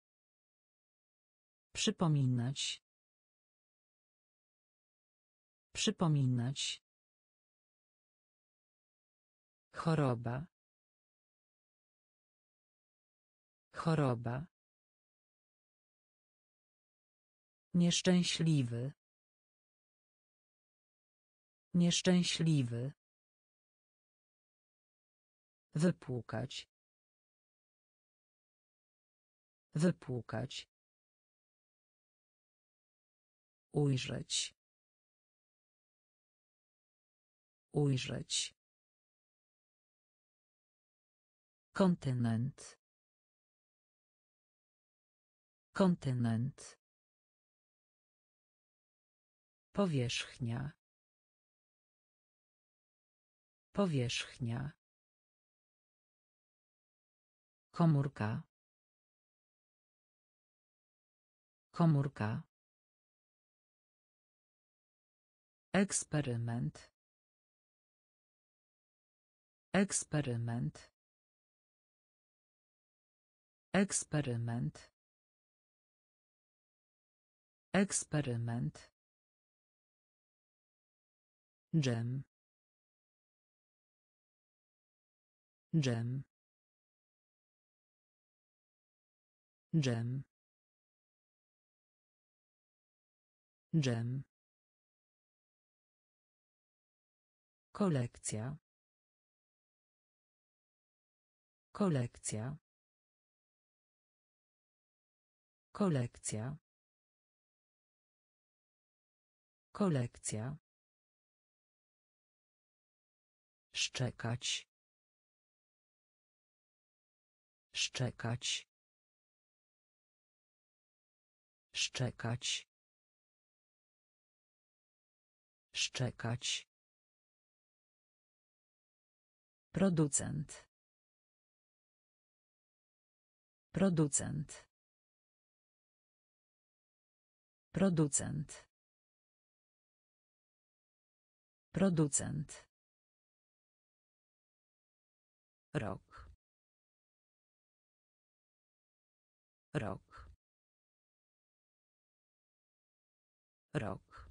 A: Przypominać. Przypominać. Choroba. Choroba. Nieszczęśliwy. Nieszczęśliwy. Wypłukać. Wypłukać. Ujrzeć. Ujrzeć. Kontynent. Kontynent. Powierzchnia. Powierzchnia. Komórka. Komórka. Eksperyment. Eksperyment. Eksperyment. Eksperyment. Dżem. Dżem. Dżem. Dżem. Kolekcja. Kolekcja. Kolekcja. Kolekcja. Szczekać. Szczekać. Szczekać. Szczekać. Producent. Producent. Producent. Producent. Rok. Rok. Rok.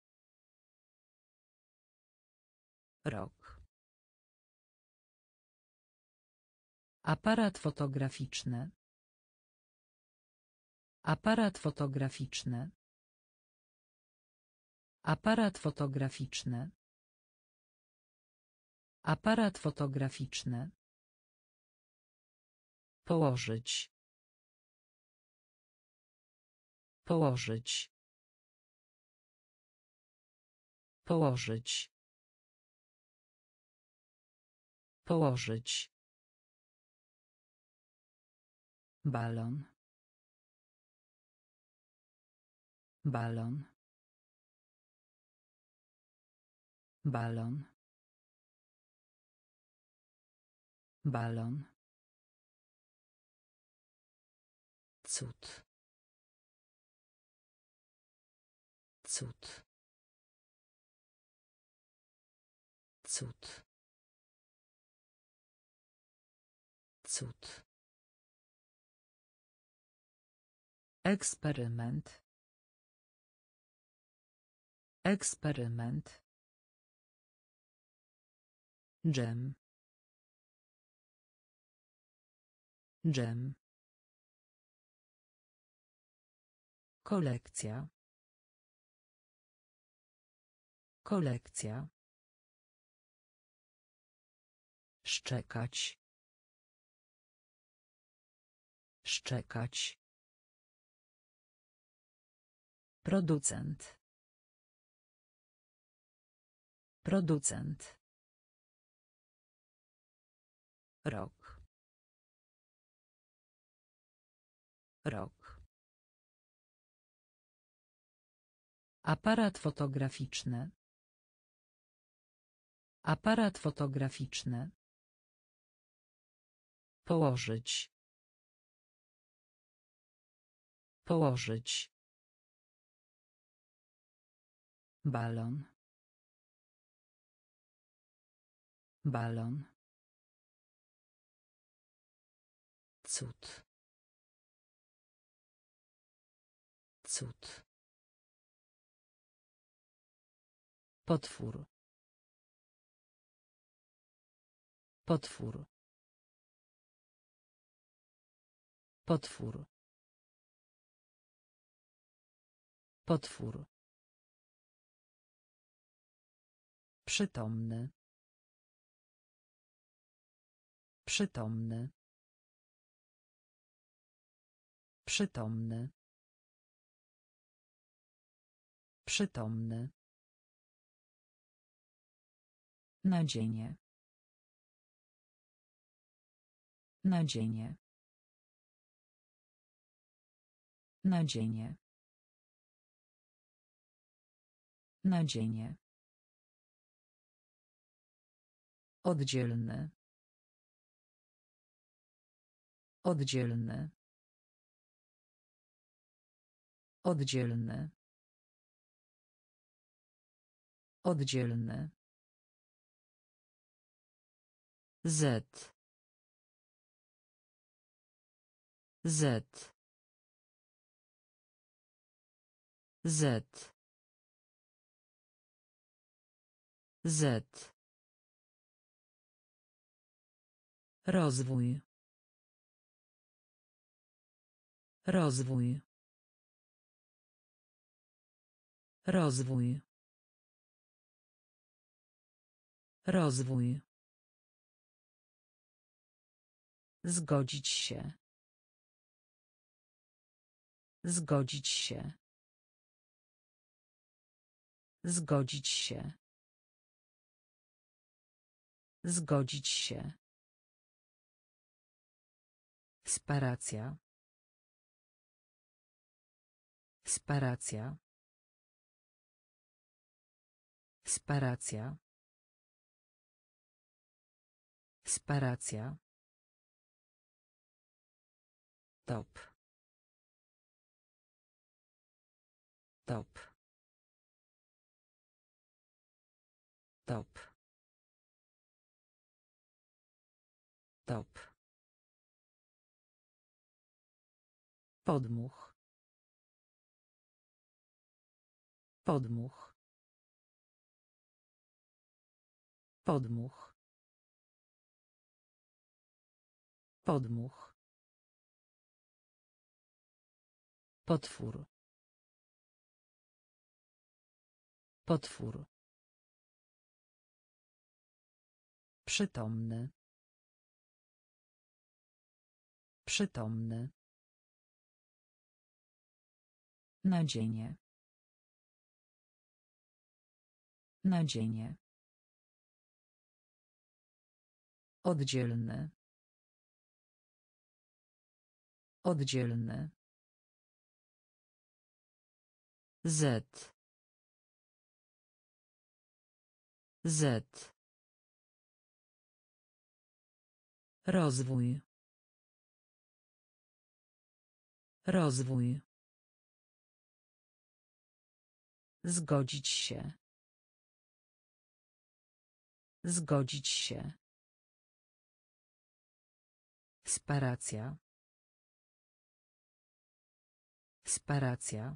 A: Rok. Aparat fotograficzny. Aparat fotograficzny. Aparat fotograficzny. Aparat fotograficzny. Położyć. Położyć. Położyć. Położyć. Balon. Balon. Balon. Balon. Cud. Cud. Cud. Cud. Eksperyment. Eksperyment. Dżem. Dżem. Kolekcja. Kolekcja. Szczekać. Szczekać. Producent. Producent. Rok. Rok. Aparat fotograficzny. Aparat fotograficzny. Położyć. Położyć. Balon. Balon. Cud. Cud. Potwór. Potwór. Potwór. Potwór. Przytomny. Przytomny. Przytomny. Przytomny. Nadzienie. Nadzienie. Nadzienie. Nadzienie. Oddzielny. Oddzielny. Oddzielny. Oddzielny. Z. Z. Z. Z. Rozwój. Rozwój. Rozwój. Rozwój. Zgodzić się. Zgodzić się. Zgodzić się. Zgodzić się. Sparacja. Sparacja. Sparacja. Sparacja. Top. Top. Top. Top. Podmuch. Podmuch. Podmuch. Podmuch. Potwór. Potwór. Przytomny. Przytomny. Nadzienie. Nadzienie. Oddzielny. Oddzielny. Z. Z. Rozwój. Rozwój. Zgodzić się. Zgodzić się. Sparacja. Sparacja.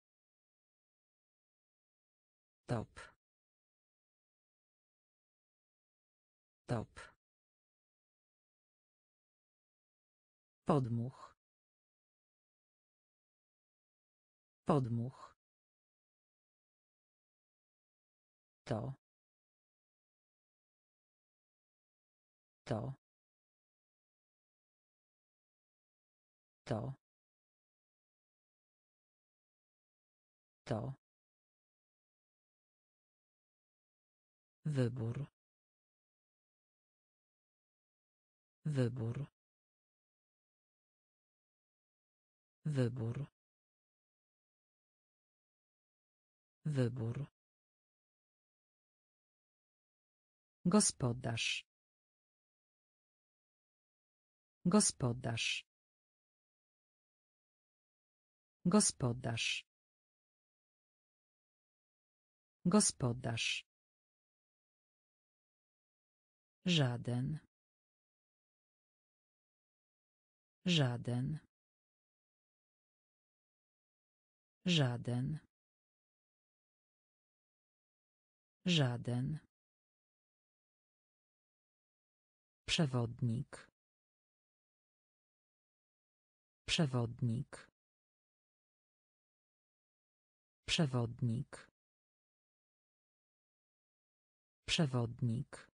A: Top. Top. Podmuch. Podmuch. To. To. To. To. Wybór. Wybór. Wybór. Wybór. Gospodarz. Gospodarz. Gospodarz. Gospodarz. Żaden. Żaden. Żaden. Żaden. Przewodnik. Przewodnik. Przewodnik. Przewodnik.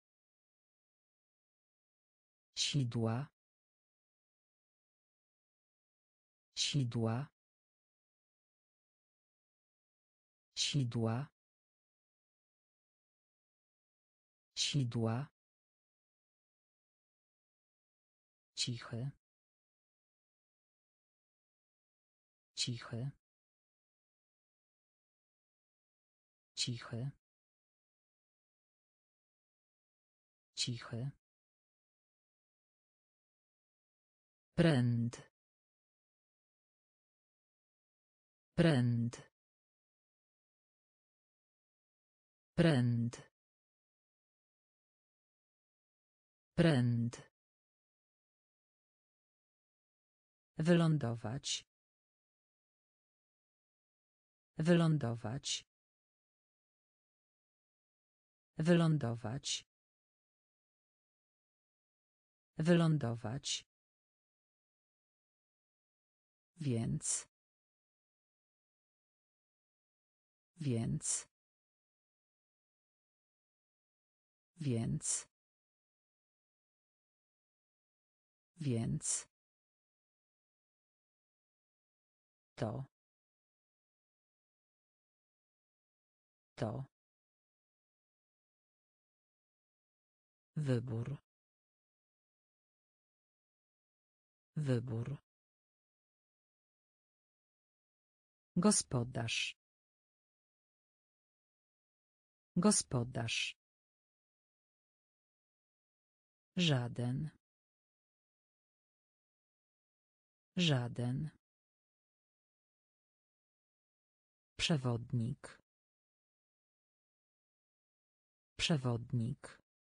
A: Sidła. Sidła. Sidła. Sidła. Cichy. Cichy. Cichy. Cichy. Pręd. Pręd. Pręd. Pręd. Wylądować. Wylądować. Wylądować. Wylądować. Więc. Więc. Więc. Więc. To. To. Wybór. Wybór. Gospodarz. Gospodarz. Żaden. Żaden. Przewodnik. Przewodnik.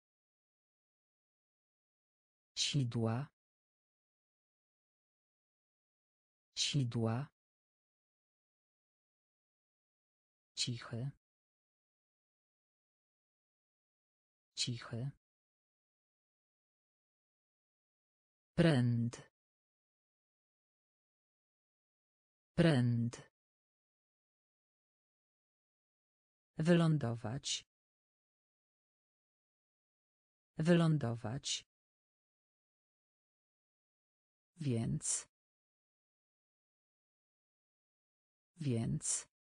A: Sidła. Sidła. Cichy. Cichy. Pręd. Pręd. Wylądować. Wylądować. Więc. Więc.